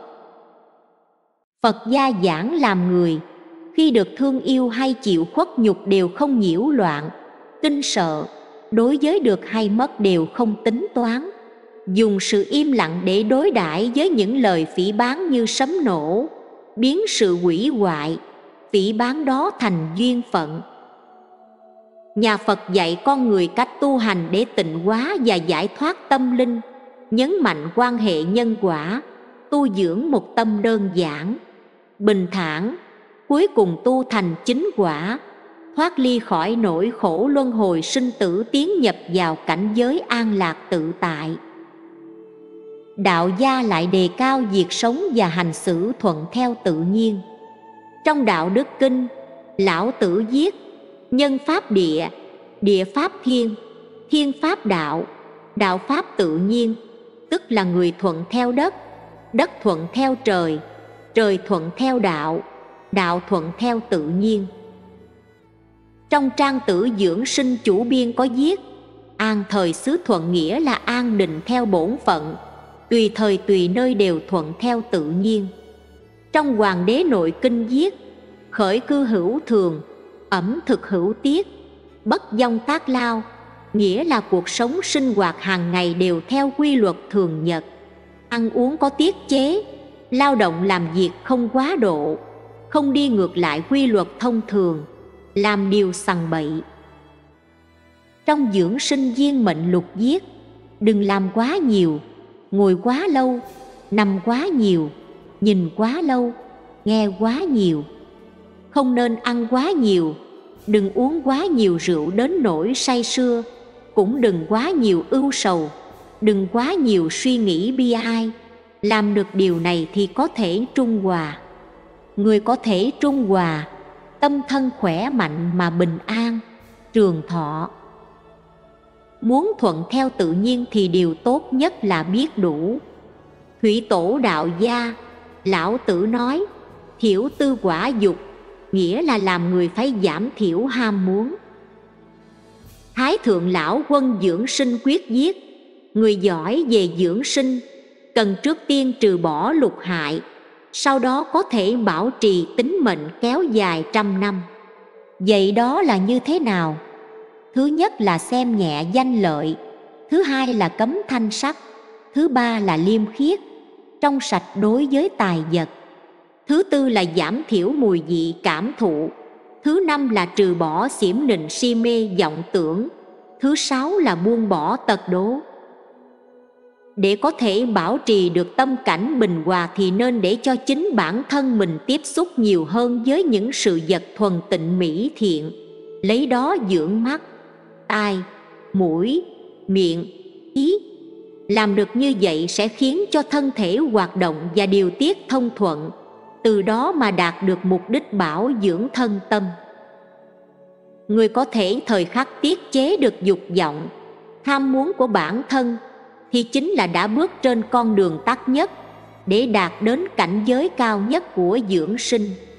Phật gia giảng làm người, khi được thương yêu hay chịu khuất nhục đều không nhiễu loạn, kinh sợ, đối với được hay mất đều không tính toán, dùng sự im lặng để đối đãi với những lời phỉ báng như sấm nổ, biến sự hủy hoại, phỉ báng đó thành duyên phận. Nhà Phật dạy con người cách tu hành để tịnh hóa và giải thoát tâm linh, nhấn mạnh quan hệ nhân quả, tu dưỡng một tâm đơn giản, bình thản, cuối cùng tu thành chính quả, thoát ly khỏi nỗi khổ luân hồi sinh tử, tiến nhập vào cảnh giới an lạc tự tại. Đạo gia lại đề cao việc sống và hành xử thuận theo tự nhiên. Trong Đạo Đức Kinh, Lão Tử viết: nhân pháp địa, địa pháp thiên, thiên pháp đạo, đạo pháp tự nhiên. Tức là người thuận theo đất, đất thuận theo trời, trời thuận theo đạo, đạo thuận theo tự nhiên. Trong Trang Tử Dưỡng Sinh chủ biên có viết: an thời xứ thuận nghĩa là an định theo bổn phận, tùy thời tùy nơi đều thuận theo tự nhiên. Trong Hoàng Đế Nội Kinh viết: khởi cư hữu thường, ẩm thực hữu tiết, bất dông tác lao, nghĩa là cuộc sống sinh hoạt hàng ngày đều theo quy luật thường nhật, ăn uống có tiết chế, lao động làm việc không quá độ, không đi ngược lại quy luật thông thường, làm điều sằng bậy. Trong Dưỡng Sinh Viên Mệnh Lục viết: đừng làm quá nhiều, ngồi quá lâu, nằm quá nhiều, nhìn quá lâu, nghe quá nhiều. Không nên ăn quá nhiều, đừng uống quá nhiều rượu đến nỗi say sưa, cũng đừng quá nhiều ưu sầu, đừng quá nhiều suy nghĩ bi ai. Làm được điều này thì có thể trung hòa. Người có thể trung hòa, tâm thân khỏe mạnh mà bình an, trường thọ. Muốn thuận theo tự nhiên thì điều tốt nhất là biết đủ. Thủy tổ đạo gia, Lão Tử nói: thiểu tư quả dục, nghĩa là làm người phải giảm thiểu ham muốn. Thái Thượng Lão Quân Dưỡng Sinh quyết viết: người giỏi về dưỡng sinh cần trước tiên trừ bỏ lục hại, sau đó có thể bảo trì tính mệnh kéo dài trăm năm. Vậy đó là như thế nào? Thứ nhất là xem nhẹ danh lợi, thứ hai là cấm thanh sắc, thứ ba là liêm khiết, trong sạch đối với tài vật, thứ tư là giảm thiểu mùi vị cảm thụ, Thứ năm là trừ bỏ xiểm nịnh si mê vọng tưởng. Thứ sáu là buông bỏ tật đố. Để có thể bảo trì được tâm cảnh bình hòa thì nên để cho chính bản thân mình tiếp xúc nhiều hơn với những sự vật thuần tịnh mỹ thiện, lấy đó dưỡng mắt, tai, mũi, miệng, ý. Làm được như vậy sẽ khiến cho thân thể hoạt động và điều tiết thông thuận, từ đó mà đạt được mục đích bảo dưỡng thân tâm. Người có thể thời khắc tiết chế được dục vọng, tham muốn của bản thân thì chính là đã bước trên con đường tắt nhất để đạt đến cảnh giới cao nhất của dưỡng sinh.